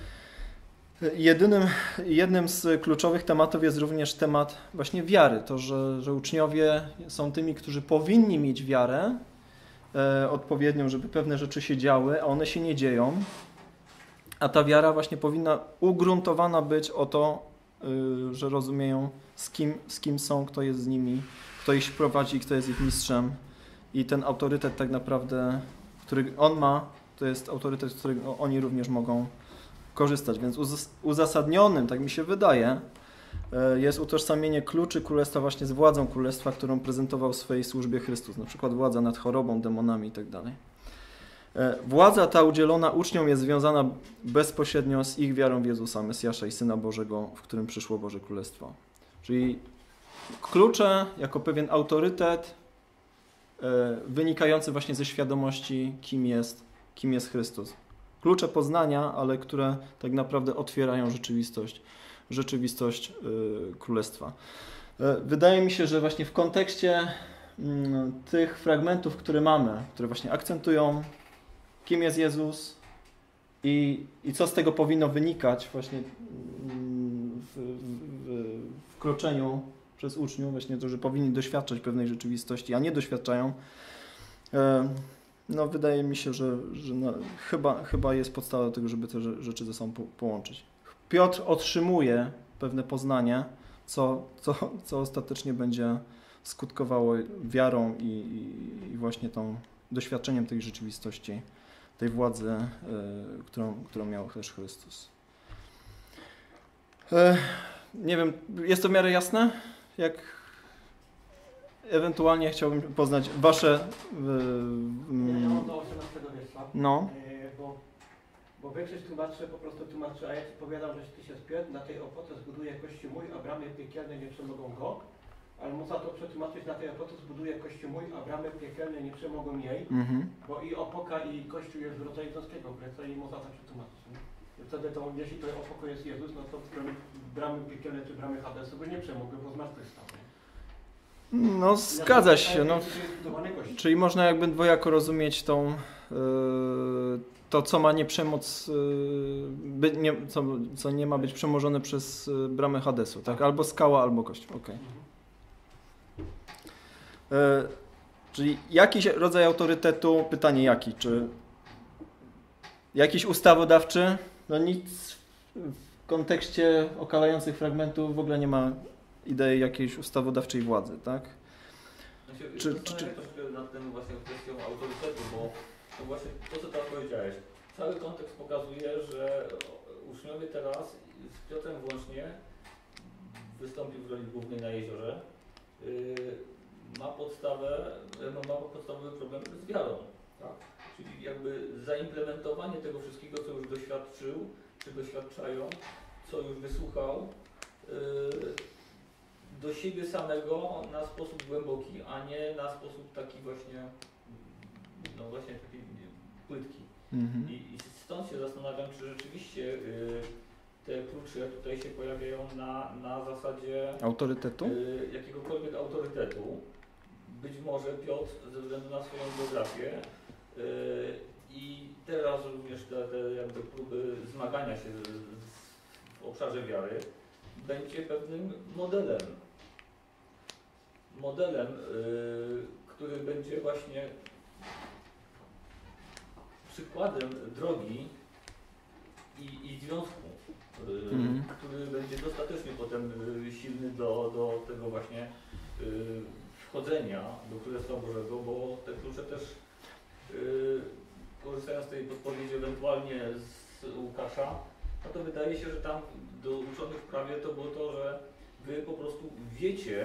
Jednym z kluczowych tematów jest również temat właśnie wiary. To, że uczniowie są tymi, którzy powinni mieć wiarę odpowiednią, żeby pewne rzeczy się działy, a one się nie dzieją. A ta wiara właśnie powinna ugruntowana być o to, że rozumieją, z kim są, kto jest z nimi, kto ich prowadzi, kto jest ich mistrzem. I ten autorytet tak naprawdę, który on ma, to jest autorytet, z którego oni również mogą korzystać. Więc uzasadnionym, tak mi się wydaje, jest utożsamienie kluczy królestwa właśnie z władzą królestwa, którą prezentował w swojej służbie Chrystus. Na przykład władza nad chorobą, demonami itd. Władza ta udzielona uczniom jest związana bezpośrednio z ich wiarą w Jezusa, Mesjasza i Syna Bożego, w którym przyszło Boże Królestwo. Czyli klucze jako pewien autorytet wynikający właśnie ze świadomości, kim jest Chrystus. klucze poznania, ale które tak naprawdę otwierają rzeczywistość Królestwa. Wydaje mi się, że właśnie w kontekście tych fragmentów, które mamy, które właśnie akcentują, kim jest Jezus i co z tego powinno wynikać właśnie w wkroczeniu przez uczniów, właśnie to, że powinni doświadczać pewnej rzeczywistości, a nie doświadczają, no wydaje mi się, że chyba jest podstawa do tego, żeby te rzeczy ze sobą połączyć. Piotr otrzymuje pewne poznanie, co ostatecznie będzie skutkowało wiarą i właśnie tą doświadczeniem tej rzeczywistości, tej władzy, którą miał też Chrystus. Nie wiem, jest to w miarę jasne? Jak ewentualnie chciałbym poznać wasze... Ja mam do 18 wiersza. No. Bo większość tłumaczy po prostu tłumaczy, a ja ci powiadam, że ty się spiął, na tej opoce zbuduje kościół mój, a bramy piekielne nie przemogą go. Ale można to przetłumaczyć, na tej opoce zbuduje kościół mój, a bramy piekielne nie przemogą jej. Bo i opoka, i kościół jest w rodzaju żeńskiego Greca i można tak przetłumaczyć. Nie? I wtedy to, jeśli to opoko jest Jezus, no to bramy piekielne czy bramy Hadesu by nie przemogły, bo zmartwychwstał. No zgadza się. No, czyli można jakby dwojako rozumieć tą, to, co ma nie przemóc, co nie ma być przemożone przez bramę Hadesu, tak? Albo skała, albo kościół. Okay. Czyli jakiś rodzaj autorytetu, pytanie jaki? Czy jakiś ustawodawczy? No nic w kontekście okalających fragmentów w ogóle nie ma idei jakiejś ustawodawczej władzy, tak? Czy troszkę nad tym właśnie kwestią autorytetu, bo to właśnie to, co tam powiedziałeś, cały kontekst pokazuje, że uczniowie teraz z Piotrem włącznie wystąpił w roli głównej na jeziorze, ma podstawowy problem z wiarą, tak? Czyli jakby zaimplementowanie tego wszystkiego, co już doświadczył, czy doświadczają, co już wysłuchał, do siebie samego na sposób głęboki, a nie na sposób taki właśnie, no właśnie taki płytki. I stąd się zastanawiam, czy rzeczywiście te klucze tutaj się pojawiają na zasadzie autorytetu? Jakiegokolwiek autorytetu. Być może Piotr ze względu na swoją biografię i teraz również te jakby próby zmagania się w obszarze wiary będzie pewnym modelem, który będzie właśnie przykładem drogi i związku, który będzie dostatecznie potem silny do tego właśnie wchodzenia do Królestwa Bożego, bo te klucze też, korzystając z tej podpowiedzi ewentualnie z Łukasza, no to wydaje się, że tam do uczonych w prawie to było to, że wy po prostu wiecie,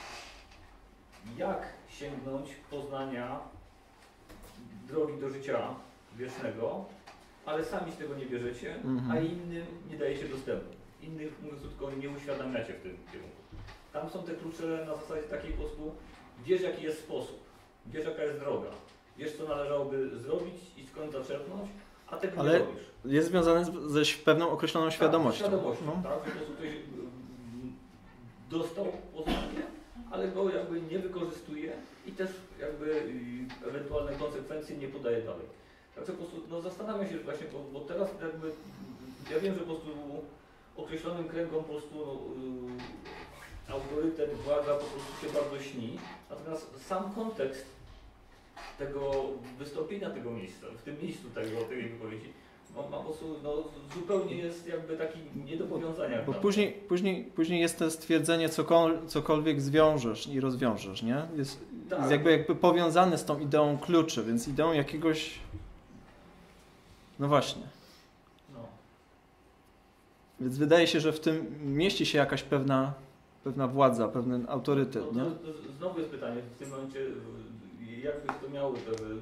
jak sięgnąć poznania drogi do życia wiecznego, ale sami z tego nie bierzecie, a innym nie dajecie dostępu. Innych, mówiąc krótko, nie uświadamiacie w tym kierunku. Tam są te klucze na zasadzie takiej po prostu, wiesz jaki jest sposób, wiesz jaka jest droga, wiesz co należałoby zrobić i skąd zaczerpnąć, a tego nie robisz. Jest związane ze pewną określoną świadomością. Tak, po prostu ktoś dostał poznanie, ale go jakby nie wykorzystuje i też jakby ewentualne konsekwencje nie podaje dalej. Także po prostu no, zastanawiam się właśnie, bo teraz jakby ja wiem, że po prostu określonym kręgom po prostu autorytet, władza po prostu się bardzo śni, natomiast sam kontekst tego wystąpienia tego miejsca, w tym miejscu tej wypowiedzi, ma po prostu no, zupełnie jest jakby taki nie do powiązania. Bo później jest to stwierdzenie, cokolwiek zwiążesz i rozwiążesz, nie? Jest jakby powiązane z tą ideą kluczy, więc ideą jakiegoś... No właśnie. No. Więc wydaje się, że w tym mieści się jakaś pewna władza, pewien autorytet, nie? Znowu jest pytanie w tym momencie, jakby to miało,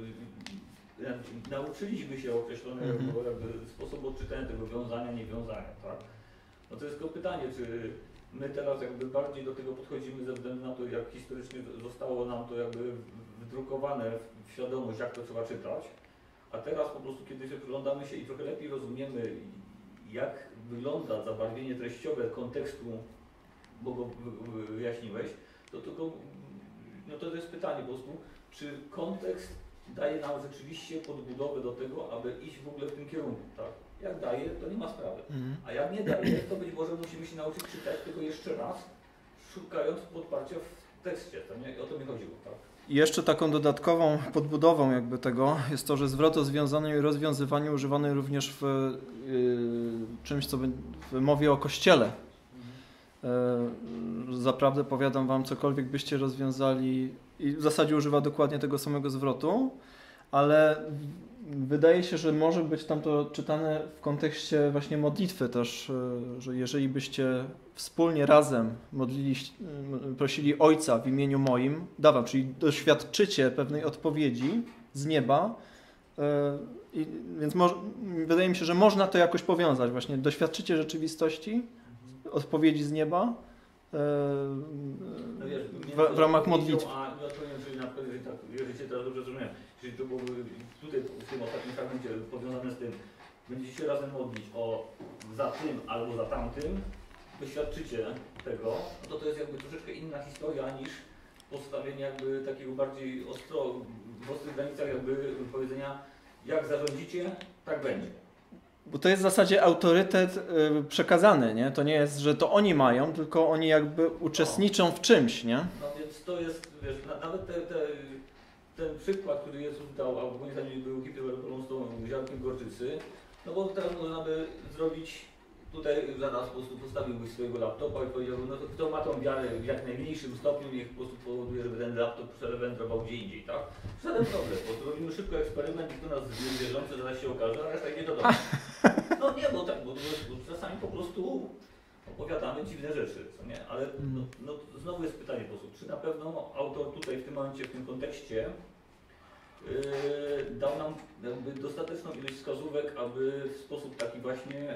nauczyliśmy się określonego sposobu odczytania tego wiązania, niewiązania, tak? No to jest tylko pytanie, czy my teraz jakby bardziej do tego podchodzimy ze względu na to, jak historycznie zostało nam to jakby wdrukowane w świadomość, jak to trzeba czytać, A teraz po prostu, kiedy się przyglądamy się i trochę lepiej rozumiemy, jak wygląda zabarwienie treściowe kontekstu, bo go wyjaśniłeś, to tylko, no to jest pytanie po prostu, czy kontekst daje nam rzeczywiście podbudowę do tego, aby iść w ogóle w tym kierunku, tak? Jak daje, to nie ma sprawy. A jak nie daje, to być może musimy się nauczyć czytać tego jeszcze raz, szukając podparcia w tekście, to nie, o to mi chodziło, tak? I jeszcze taką dodatkową podbudową jakby tego jest to, że zwrot o związanym i rozwiązywaniu używany również w czymś, co w mowie o Kościele. Zaprawdę powiadam wam, cokolwiek byście rozwiązali, i w zasadzie używa dokładnie tego samego zwrotu, ale wydaje się, że może być tam to czytane w kontekście właśnie modlitwy też, że jeżeli byście wspólnie razem prosili Ojca w imieniu moim, dawam, czyli doświadczycie pewnej odpowiedzi z nieba, więc wydaje mi się, że można to jakoś powiązać właśnie, doświadczycie rzeczywistości, odpowiedzi z nieba, No wiesz, w ramach modlitwy. A nie odpowiem, czyli na przykład, jeżeli cię teraz dobrze zrozumiałem, czyli to byłoby tutaj w tym ostatnim fragmencie powiązane z tym, będziecie się razem modlić za tym albo za tamtym, doświadczycie tego, no to jest jakby troszeczkę inna historia niż postawienie jakby takiego bardziej w ostrych granicach jakby powiedzenia, jak zarządzicie, tak będzie. Bo to jest w zasadzie autorytet przekazany, nie? To nie jest, że to oni mają, tylko oni jakby uczestniczą w czymś, nie? No więc to jest, wiesz, nawet ten przykład, który Jezus dał, a w moim zdaniem był hiperbolą z tą ziarnkiem gorczycy, no bo teraz można by zrobić, tutaj zaraz po prostu postawiłbyś swojego laptopa i powiedział, no to kto ma tą wiarę w jak najmniejszym stopniu, niech po prostu powoduje, żeby ten laptop przewędrował gdzie indziej, tak? Żaden problem, po prostu robimy szybko eksperyment i kto nas wierzący zaraz się okaże, a reszta idzie do domu. No nie, bo tak, bo czasami po prostu opowiadamy dziwne rzeczy, co nie? Ale no, znowu jest pytanie po prostu, czy na pewno autor tutaj w tym momencie, w tym kontekście dał nam jakby dostateczną ilość wskazówek, aby w sposób taki właśnie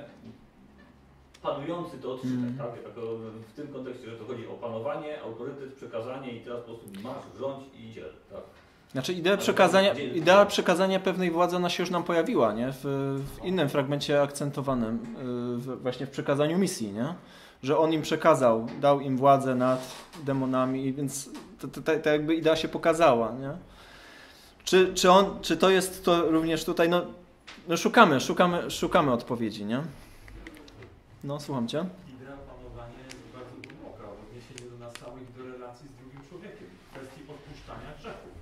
panujący to odczytać, tak? Jako w tym kontekście, że to chodzi o panowanie, autorytet, przekazanie i teraz po prostu masz, rządź i dziel, tak? Znaczy idea przekazania pewnej władzy ona się już nam pojawiła, nie? W innym fragmencie akcentowanym, właśnie w przekazaniu misji, nie? Że on im przekazał, dał im władzę nad demonami, więc ta jakby idea się pokazała, nie? Czy to jest to również tutaj, no szukamy odpowiedzi, nie? No, słucham Cię. Idea panowania jest bardzo głęboka, w odniesieniu do nas samych, do relacji z drugim człowiekiem, w kwestii odpuszczania grzechów.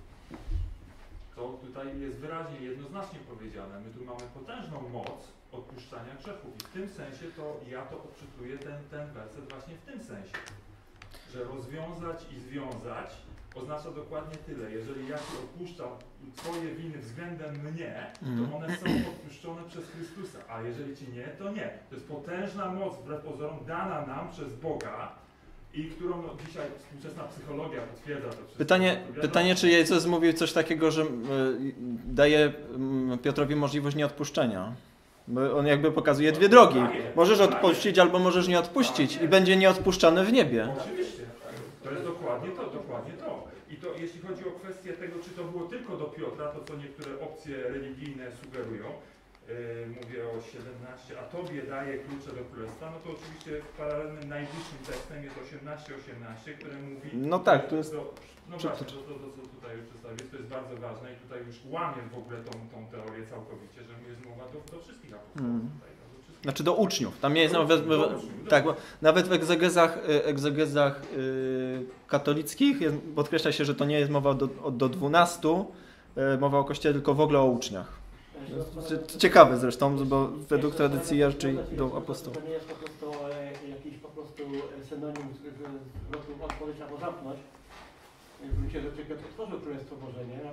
To tutaj jest wyraźnie, jednoznacznie powiedziane. My tu mamy potężną moc odpuszczania grzechów i w tym sensie to ja to odczytuję ten werset właśnie w tym sensie, że rozwiązać i związać oznacza dokładnie tyle. Jeżeli ja Ci odpuszczam Twoje winy względem mnie, to one są odpuszczone przez Chrystusa, a jeżeli Ci nie, to nie. To jest potężna moc, wbrew pozorom, dana nam przez Boga i którą dzisiaj współczesna psychologia potwierdza to wszystko. Pytanie, czy Jezus mówił coś takiego, że daje Piotrowi możliwość nieodpuszczenia? Bo on jakby pokazuje dwie drogi. Możesz odpuścić albo możesz nie odpuścić i będzie nieodpuszczany w niebie. Oczywiście. To jest dokładnie to. I to jeśli chodzi o kwestię tego, czy to było tylko do Piotra, to co niektóre opcje religijne sugerują, mówię o 17, a Tobie daje klucze do królestwa, no to oczywiście paralelnym najbliższym tekstem jest 18:18, które mówi... No tak, to jest... No właśnie, to co tutaj już przedstawię, to jest bardzo ważne i tutaj już łamie w ogóle tą teorię całkowicie, że jest mowa do wszystkich apostołów. Znaczy do uczniów. Tam nie jest tak, bo nawet w egzegezach katolickich podkreśla się, że to nie jest mowa do 12, mowa o Kościele, tylko w ogóle o uczniach. Ciekawe zresztą, bo według tradycji raczej do apostołów. To nie jest po prostu jakiś synonim zwrotu otworzyć albo zamknąć. Myślę, że Piotr otworzył Królestwo Boże, nie?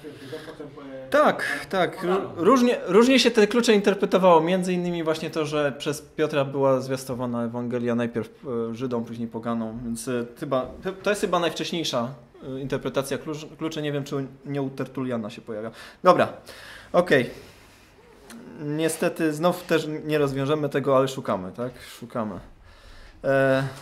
Tak. Różnie się te klucze interpretowało. Między innymi właśnie to, że przez Piotra była zwiastowana Ewangelia najpierw Żydom, później poganom. Więc to jest chyba najwcześniejsza interpretacja kluczy. Nie wiem, czy nie u Tertuliana się pojawia. Dobra, okej. Niestety znów też nie rozwiążemy tego, ale szukamy, tak? Szukamy.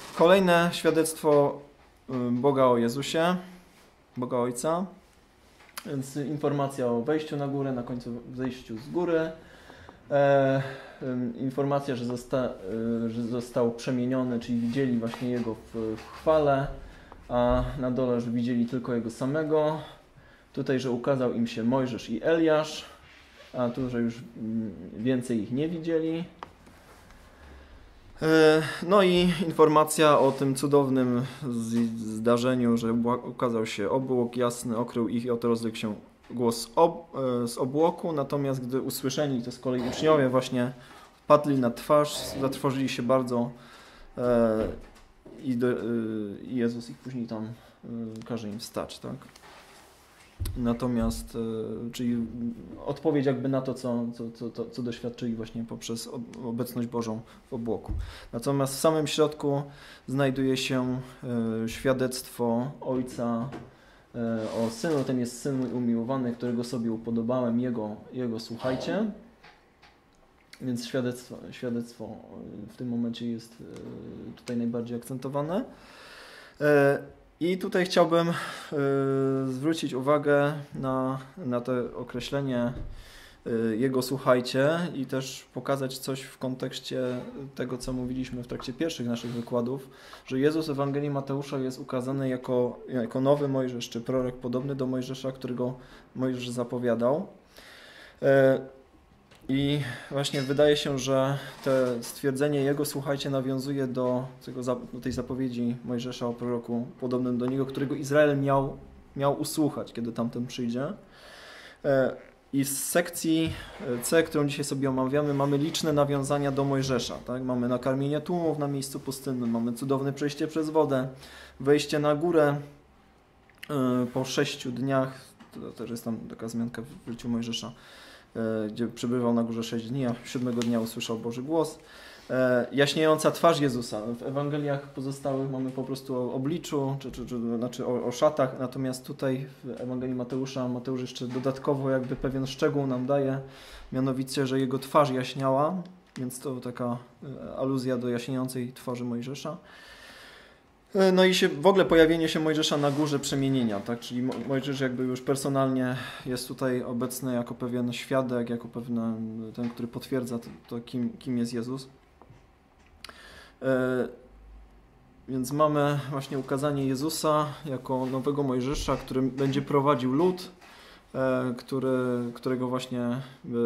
Kolejne świadectwo Boga o Jezusie, Boga Ojca. Więc informacja o wejściu na górę, na końcu zejściu z góry. Informacja, że został przemieniony, czyli widzieli właśnie Jego w chwale, a na dole, że widzieli tylko Jego samego. Tutaj, że ukazał im się Mojżesz i Eliasz, a tu, że już więcej ich nie widzieli. No i informacja o tym cudownym zdarzeniu, że ukazał się obłok jasny, okrył ich i oto rozległ się głos z obłoku, natomiast gdy usłyszeli, to z kolei uczniowie właśnie padli na twarz, zatrwożyli się bardzo i Jezus ich później tam każe im wstać, tak? Natomiast, czyli odpowiedź jakby na to, co doświadczyli właśnie poprzez obecność Bożą w obłoku. Natomiast w samym środku znajduje się świadectwo Ojca o Synu. Ten jest Syn mój umiłowany, którego sobie upodobałem, Jego słuchajcie. Więc świadectwo w tym momencie jest tutaj najbardziej akcentowane. I tutaj chciałbym zwrócić uwagę na to określenie Jego słuchajcie i też pokazać coś w kontekście tego, co mówiliśmy w trakcie pierwszych naszych wykładów, że Jezus w Ewangelii Mateusza jest ukazany jako nowy Mojżesz, czy prorok podobny do Mojżesza, którego Mojżesz zapowiadał. I właśnie wydaje się, że to stwierdzenie Jego słuchajcie nawiązuje do tej zapowiedzi Mojżesza o proroku podobnym do niego, którego Izrael miał usłuchać, kiedy tamten przyjdzie. I z sekcji C, którą dzisiaj sobie omawiamy, mamy liczne nawiązania do Mojżesza. Tak? Mamy nakarmienie tłumów na miejscu pustynnym, mamy cudowne przejście przez wodę, wejście na górę po 6 dniach, to też jest tam taka wzmianka w życiu Mojżesza, gdzie przebywał na górze 6 dni, a 7 dnia usłyszał Boży głos. Jaśniejąca twarz Jezusa. W Ewangeliach pozostałych mamy po prostu o obliczu, znaczy o szatach, natomiast tutaj w Ewangelii Mateusza Mateusz jeszcze dodatkowo jakby pewien szczegół nam daje, mianowicie, że jego twarz jaśniała, więc to taka aluzja do jaśniejącej twarzy Mojżesza. No i w ogóle pojawienie się Mojżesza na górze przemienienia, tak? Czyli Mojżesz jakby już personalnie jest tutaj obecny jako pewien świadek, jako pewien ten, który potwierdza to kim jest Jezus. Więc mamy właśnie ukazanie Jezusa jako nowego Mojżesza, który będzie prowadził lud, którego właśnie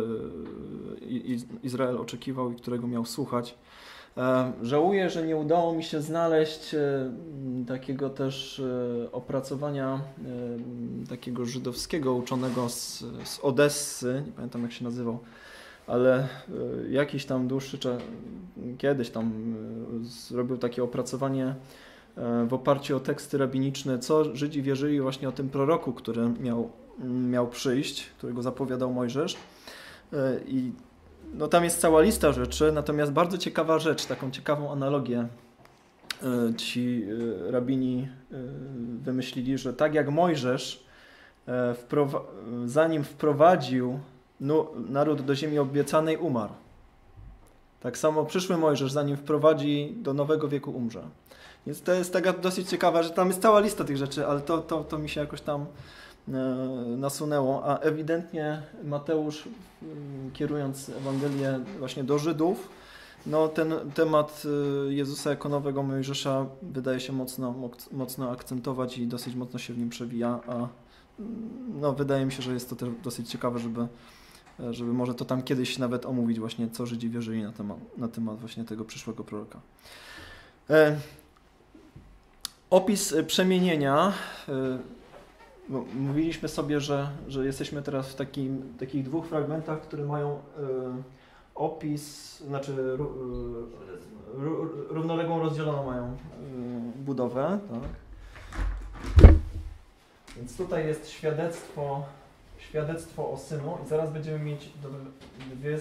Izrael oczekiwał i którego miał słuchać. Żałuję, że nie udało mi się znaleźć takiego też opracowania takiego żydowskiego uczonego z Odessy, nie pamiętam jak się nazywał, ale jakiś tam dłuższy czas, kiedyś tam zrobił takie opracowanie w oparciu o teksty rabiniczne, co Żydzi wierzyli właśnie o tym proroku, który miał przyjść, którego zapowiadał Mojżesz. I no, tam jest cała lista rzeczy, natomiast bardzo ciekawa rzecz, taką ciekawą analogię ci rabini wymyślili, że tak jak Mojżesz zanim wprowadził naród do ziemi obiecanej, umarł. Tak samo przyszły Mojżesz, zanim wprowadzi do nowego wieku, umrze. Więc to jest taka dosyć ciekawa, że tam jest cała lista tych rzeczy, ale to mi się jakoś tam nasunęło, a ewidentnie Mateusz, kierując Ewangelię właśnie do Żydów, no ten temat Jezusa jako nowego Mojżesza wydaje się mocno akcentować i dosyć mocno się w nim przewija, a no, wydaje mi się, że jest to też dosyć ciekawe, żeby może to tam kiedyś nawet omówić właśnie, co Żydzi wierzyli na temat właśnie tego przyszłego proroka. Opis przemienienia. Mówiliśmy sobie, że jesteśmy teraz w takich dwóch fragmentach, które mają opis, znaczy równoległą rozdzieloną mają budowę. Tak? Więc tutaj jest świadectwo o Synu i zaraz będziemy mieć dwie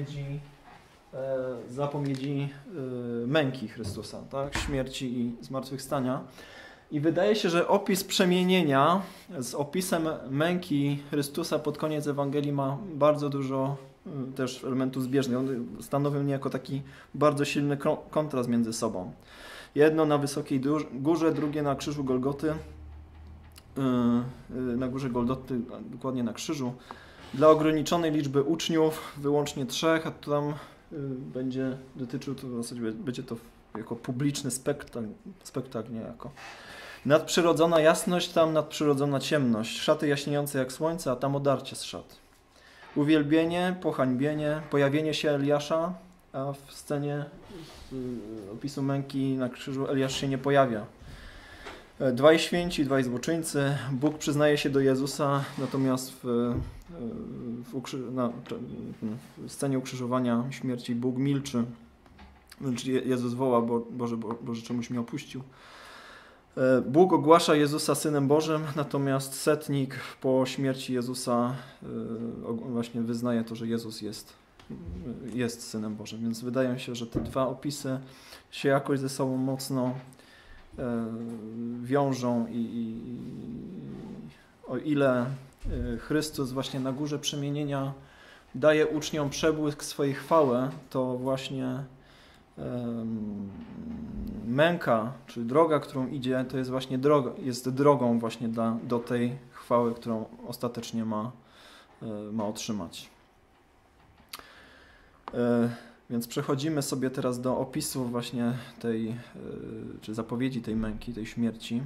zapowiedzi męki Chrystusa, tak? Śmierci i zmartwychwstania. I wydaje się, że opis przemienienia z opisem męki Chrystusa pod koniec Ewangelii ma bardzo dużo też elementów zbieżnych. One stanowią niejako taki bardzo silny kontrast między sobą. Jedno na wysokiej górze, drugie na krzyżu Golgoty. na górze Golgoty, dokładnie na krzyżu, dla ograniczonej liczby uczniów, wyłącznie 3, a tam będzie dotyczył, to w zasadzie będzie to jako publiczny spektakl niejako. Nadprzyrodzona jasność, tam nadprzyrodzona ciemność, szaty jaśniejące jak słońce, a tam odarcie z szat. Uwielbienie, pohańbienie, pojawienie się Eliasza, a w scenie opisu męki na krzyżu Eliasz się nie pojawia. 2 święci, 2 złoczyńcy, Bóg przyznaje się do Jezusa, natomiast w scenie ukrzyżowania śmierci Bóg milczy. Czyli Jezus woła, Boże, czemuś mnie opuścił. Bóg ogłasza Jezusa Synem Bożym, natomiast setnik po śmierci Jezusa właśnie wyznaje to, że Jezus jest Synem Bożym. Więc wydaje mi się, że te 2 opisy się jakoś ze sobą mocno wiążą i o ile Chrystus właśnie na górze przemienienia daje uczniom przebłysk swojej chwały, to właśnie męka, czyli droga, którą idzie, to jest właśnie drogą właśnie do tej chwały, którą ostatecznie ma otrzymać. Więc przechodzimy sobie teraz do opisu właśnie tej, czy zapowiedzi tej męki, tej śmierci.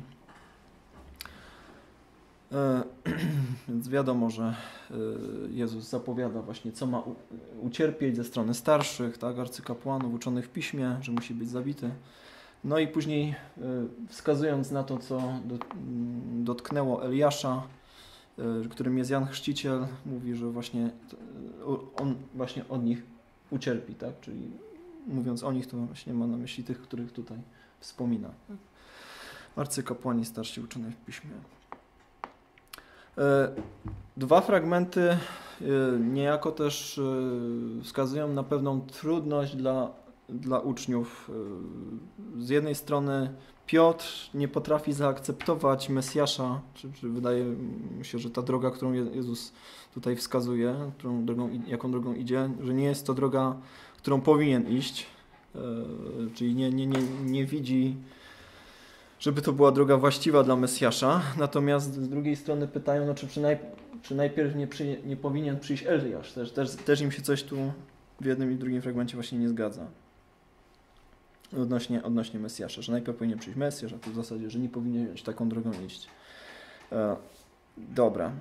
Więc wiadomo, że Jezus zapowiada właśnie, co ma ucierpieć ze strony starszych, tak, arcykapłanów, uczonych w piśmie, że musi być zabity. No i później wskazując na to, co dotknęło Eliasza, którym jest Jan Chrzciciel, mówi, że właśnie on właśnie od nich ucierpi, tak? Czyli mówiąc o nich, to właśnie ma na myśli tych, których tutaj wspomina. Tak? Arcykapłani starsi uczeni w piśmie. 2 fragmenty niejako też wskazują na pewną trudność dla uczniów. Z jednej strony Piotr nie potrafi zaakceptować Mesjasza, czy wydaje mi się, że ta droga, którą Jezus tutaj wskazuje, jaką drogą idzie, że nie jest to droga, którą powinien iść, czyli nie widzi, żeby to była droga właściwa dla Mesjasza. Natomiast z drugiej strony pytają, no, czy najpierw nie powinien przyjść Eliasz. Też im się coś tu w jednym i drugim fragmencie właśnie nie zgadza. Odnośnie Mesjasza, że najpierw powinien przyjść Mesjasz, a to w zasadzie, że nie powinien taką drogą iść. Dobra.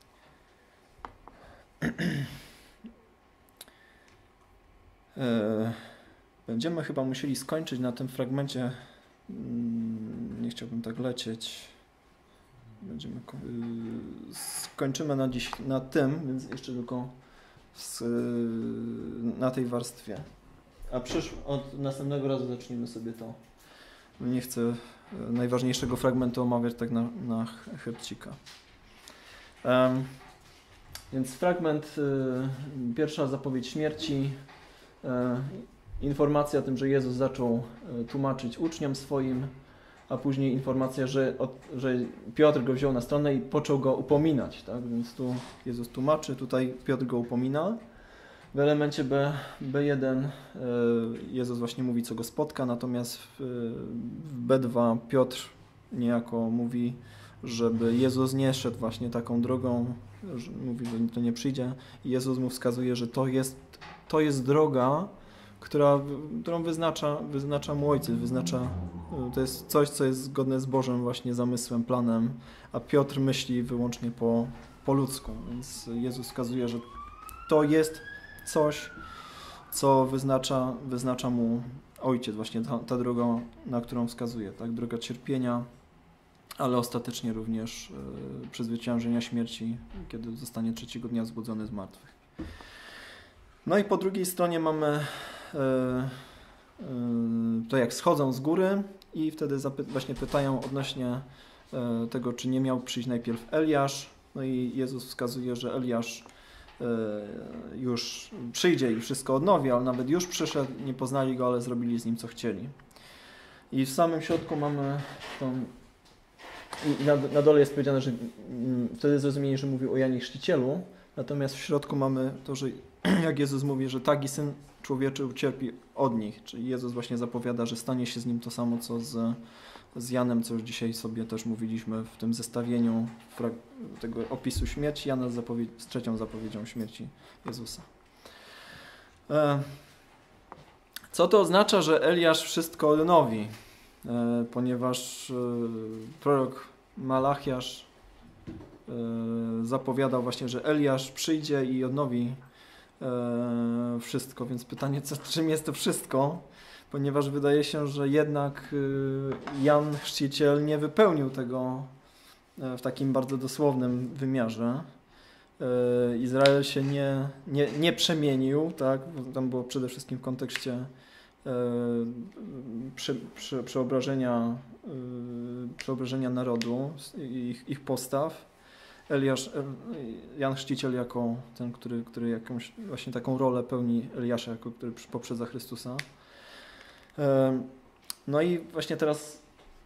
Będziemy chyba musieli skończyć na tym fragmencie. Nie chciałbym tak lecieć. Skończymy na dziś na tym, więc jeszcze tylko na tej warstwie. A od następnego razu zaczniemy sobie to. Nie chcę najważniejszego fragmentu omawiać tak na chybcika. Więc fragment, pierwsza zapowiedź śmierci, informacja o tym, że Jezus zaczął tłumaczyć uczniom swoim, a później informacja, że Piotr go wziął na stronę i począł go upominać. Tak? Więc tu Jezus tłumaczy, tutaj Piotr go upomina. W elemencie B1 Jezus właśnie mówi, co go spotka, natomiast w B2 Piotr niejako mówi, żeby Jezus nie szedł właśnie taką drogą, mówi, że to nie przyjdzie. I Jezus mu wskazuje, że to jest droga, którą wyznacza mu Ojciec, to jest coś, co jest zgodne z Bożym właśnie zamysłem, planem, a Piotr myśli wyłącznie po ludzku. Więc Jezus wskazuje, że to jest coś, co wyznacza mu Ojciec, właśnie ta droga, na którą wskazuje, tak? Droga cierpienia, ale ostatecznie również przezwyciężenia śmierci, kiedy zostanie 3. dnia zbudzony z martwych. No i po drugiej stronie mamy to, jak schodzą z góry i wtedy właśnie pytają odnośnie tego, czy nie miał przyjść najpierw Eliasz. No i Jezus wskazuje, że Eliasz już przyjdzie i wszystko odnowi, ale nawet już przyszedł, nie poznali go, ale zrobili z nim, co chcieli. I w samym środku mamy tą... I na dole jest powiedziane, że wtedy zrozumieli, że mówił o Janie Chrzcicielu, natomiast w środku mamy to, że jak Jezus mówi, że tak i Syn Człowieczy ucierpi od nich, czyli Jezus właśnie zapowiada, że stanie się z nim to samo, co z Janem, co już dzisiaj sobie też mówiliśmy w tym zestawieniu tego opisu śmierci Jana z trzecią zapowiedzią śmierci Jezusa. Co to oznacza, że Eliasz wszystko odnowi? Ponieważ prorok Malachiasz zapowiadał właśnie, że Eliasz przyjdzie i odnowi wszystko, więc pytanie, czym jest to wszystko? Ponieważ wydaje się, że jednak Jan Chrzciciel nie wypełnił tego w takim bardzo dosłownym wymiarze. Izrael się nie przemienił, tak? Tam było przede wszystkim w kontekście przeobrażenia narodu, ich postaw. Jan Chrzciciel jako ten, który jakąś właśnie taką rolę pełni Eliasza, jako który poprzedza Chrystusa. No i właśnie teraz,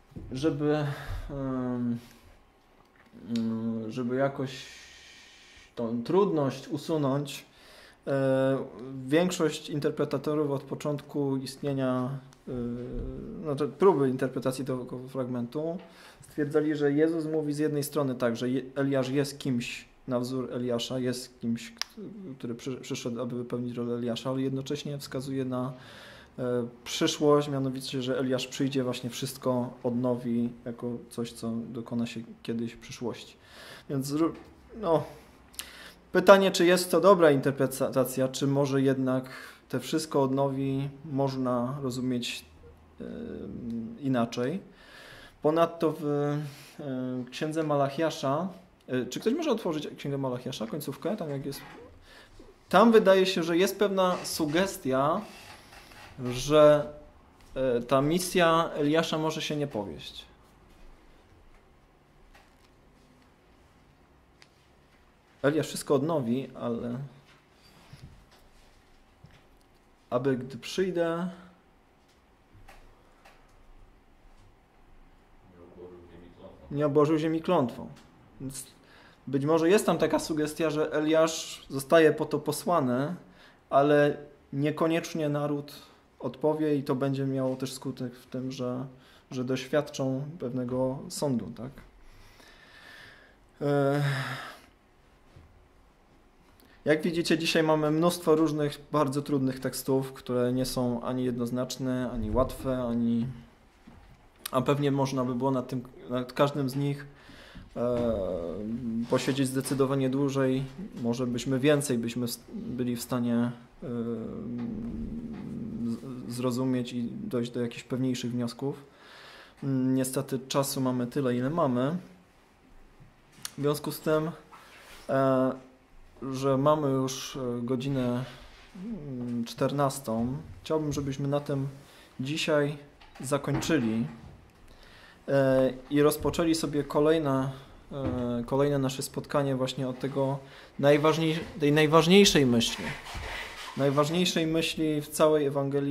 żeby jakoś tą trudność usunąć, większość interpretatorów od początku istnienia, znaczy próby interpretacji tego fragmentu, stwierdzali, że Jezus mówi z jednej strony tak, że Eliasz jest kimś na wzór Eliasza, jest kimś, który przyszedł, aby wypełnić rolę Eliasza, ale jednocześnie wskazuje na przyszłość, mianowicie, że Eliasz przyjdzie, właśnie wszystko odnowi jako coś, co dokona się kiedyś w przyszłości. Więc pytanie, czy jest to dobra interpretacja, czy może jednak te wszystko odnowi można rozumieć inaczej. Ponadto w Księdze Malachiasza, czy ktoś może otworzyć Księgę Malachiasza, końcówkę, tam jak jest? Tam wydaje się, że jest pewna sugestia, że ta misja Eliasza może się nie powieść. Eliasz wszystko odnowi, ale aby gdy przyjdę, nie obłożył ziemi klątwą. Więc być może jest tam taka sugestia, że Eliasz zostaje po to posłany, ale niekoniecznie naród odpowie i to będzie miało też skutek w tym, że doświadczą pewnego sądu, tak? Jak widzicie, dzisiaj mamy mnóstwo różnych, bardzo trudnych tekstów, które nie są ani jednoznaczne, ani łatwe, a pewnie można by było nad każdym z nich posiedzieć zdecydowanie dłużej. Może byśmy byli w stanie zrozumieć i dojść do jakichś pewniejszych wniosków. Niestety czasu mamy tyle, ile mamy. W związku z tym, że mamy już godzinę 14, chciałbym, żebyśmy na tym dzisiaj zakończyli i rozpoczęli sobie kolejne nasze spotkanie właśnie od tej najważniejszej myśli w całej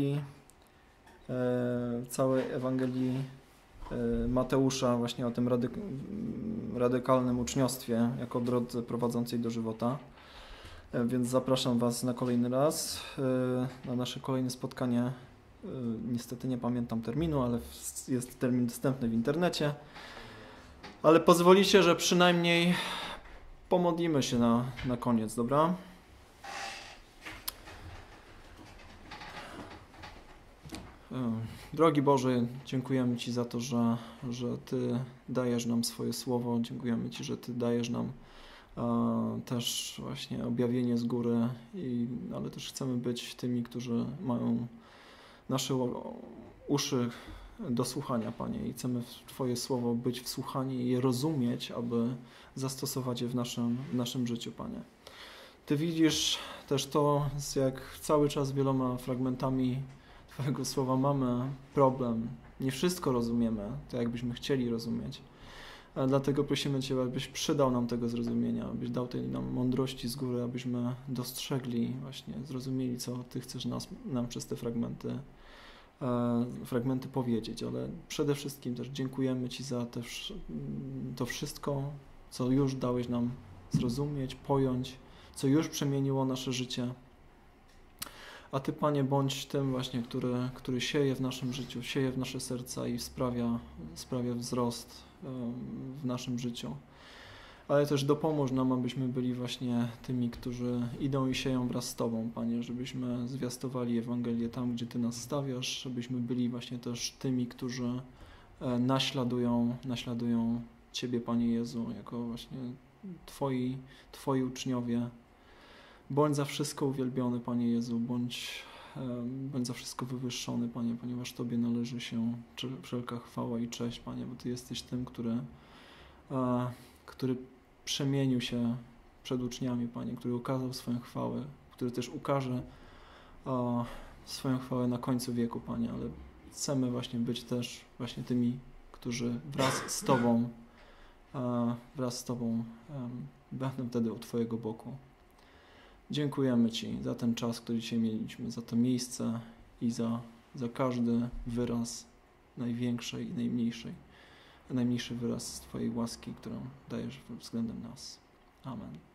Ewangelii Mateusza, właśnie o tym radykalnym uczniostwie jako drodze prowadzącej do żywota. Więc zapraszam Was na kolejny raz, na nasze kolejne spotkanie. Niestety nie pamiętam terminu, ale jest termin dostępny w internecie. Ale pozwolicie, że przynajmniej pomodlimy się na koniec, dobra? Drogi Boże, dziękujemy Ci za to, że Ty dajesz nam swoje słowo. Dziękujemy Ci, że Ty dajesz nam też właśnie objawienie z góry, ale też chcemy być tymi, którzy mają nasze uszy do słuchania, Panie, i chcemy w Twoje słowo być wsłuchani i je rozumieć, aby zastosować je w naszym życiu, Panie. Ty widzisz też to, jak cały czas wieloma fragmentami Twojego słowa mamy problem. Nie wszystko rozumiemy, tak jakbyśmy chcieli rozumieć. Dlatego prosimy Cię, abyś przydał nam tego zrozumienia, abyś dał tej nam mądrości z góry, abyśmy dostrzegli, właśnie zrozumieli, co Ty chcesz nam przez te fragmenty powiedzieć, ale przede wszystkim też dziękujemy Ci za to wszystko, co już dałeś nam zrozumieć, pojąć, co już przemieniło nasze życie. A Ty, Panie, bądź tym właśnie, który sieje w naszym życiu, sieje w nasze serca i sprawia wzrost w naszym życiu. Ale też dopomóż nam, abyśmy byli właśnie tymi, którzy idą i sieją wraz z Tobą, Panie, żebyśmy zwiastowali Ewangelię tam, gdzie Ty nas stawiasz, żebyśmy byli właśnie też tymi, którzy naśladują Ciebie, Panie Jezu, jako właśnie Twoi uczniowie. Bądź za wszystko uwielbiony, Panie Jezu, bądź za wszystko wywyższony, Panie, ponieważ Tobie należy się wszelka chwała i cześć, Panie, bo Ty jesteś tym, który przemienił się przed uczniami, Panie, który okazał swoją chwałę, który też ukaże swoją chwałę na końcu wieku, Panie, ale chcemy właśnie być też właśnie tymi, którzy wraz z Tobą będą wtedy u Twojego boku. Dziękujemy Ci za ten czas, który dzisiaj mieliśmy, za to miejsce i za każdy wyraz największej i najmniejszy wyraz Twojej łaski, którą dajesz względem nas. Amen.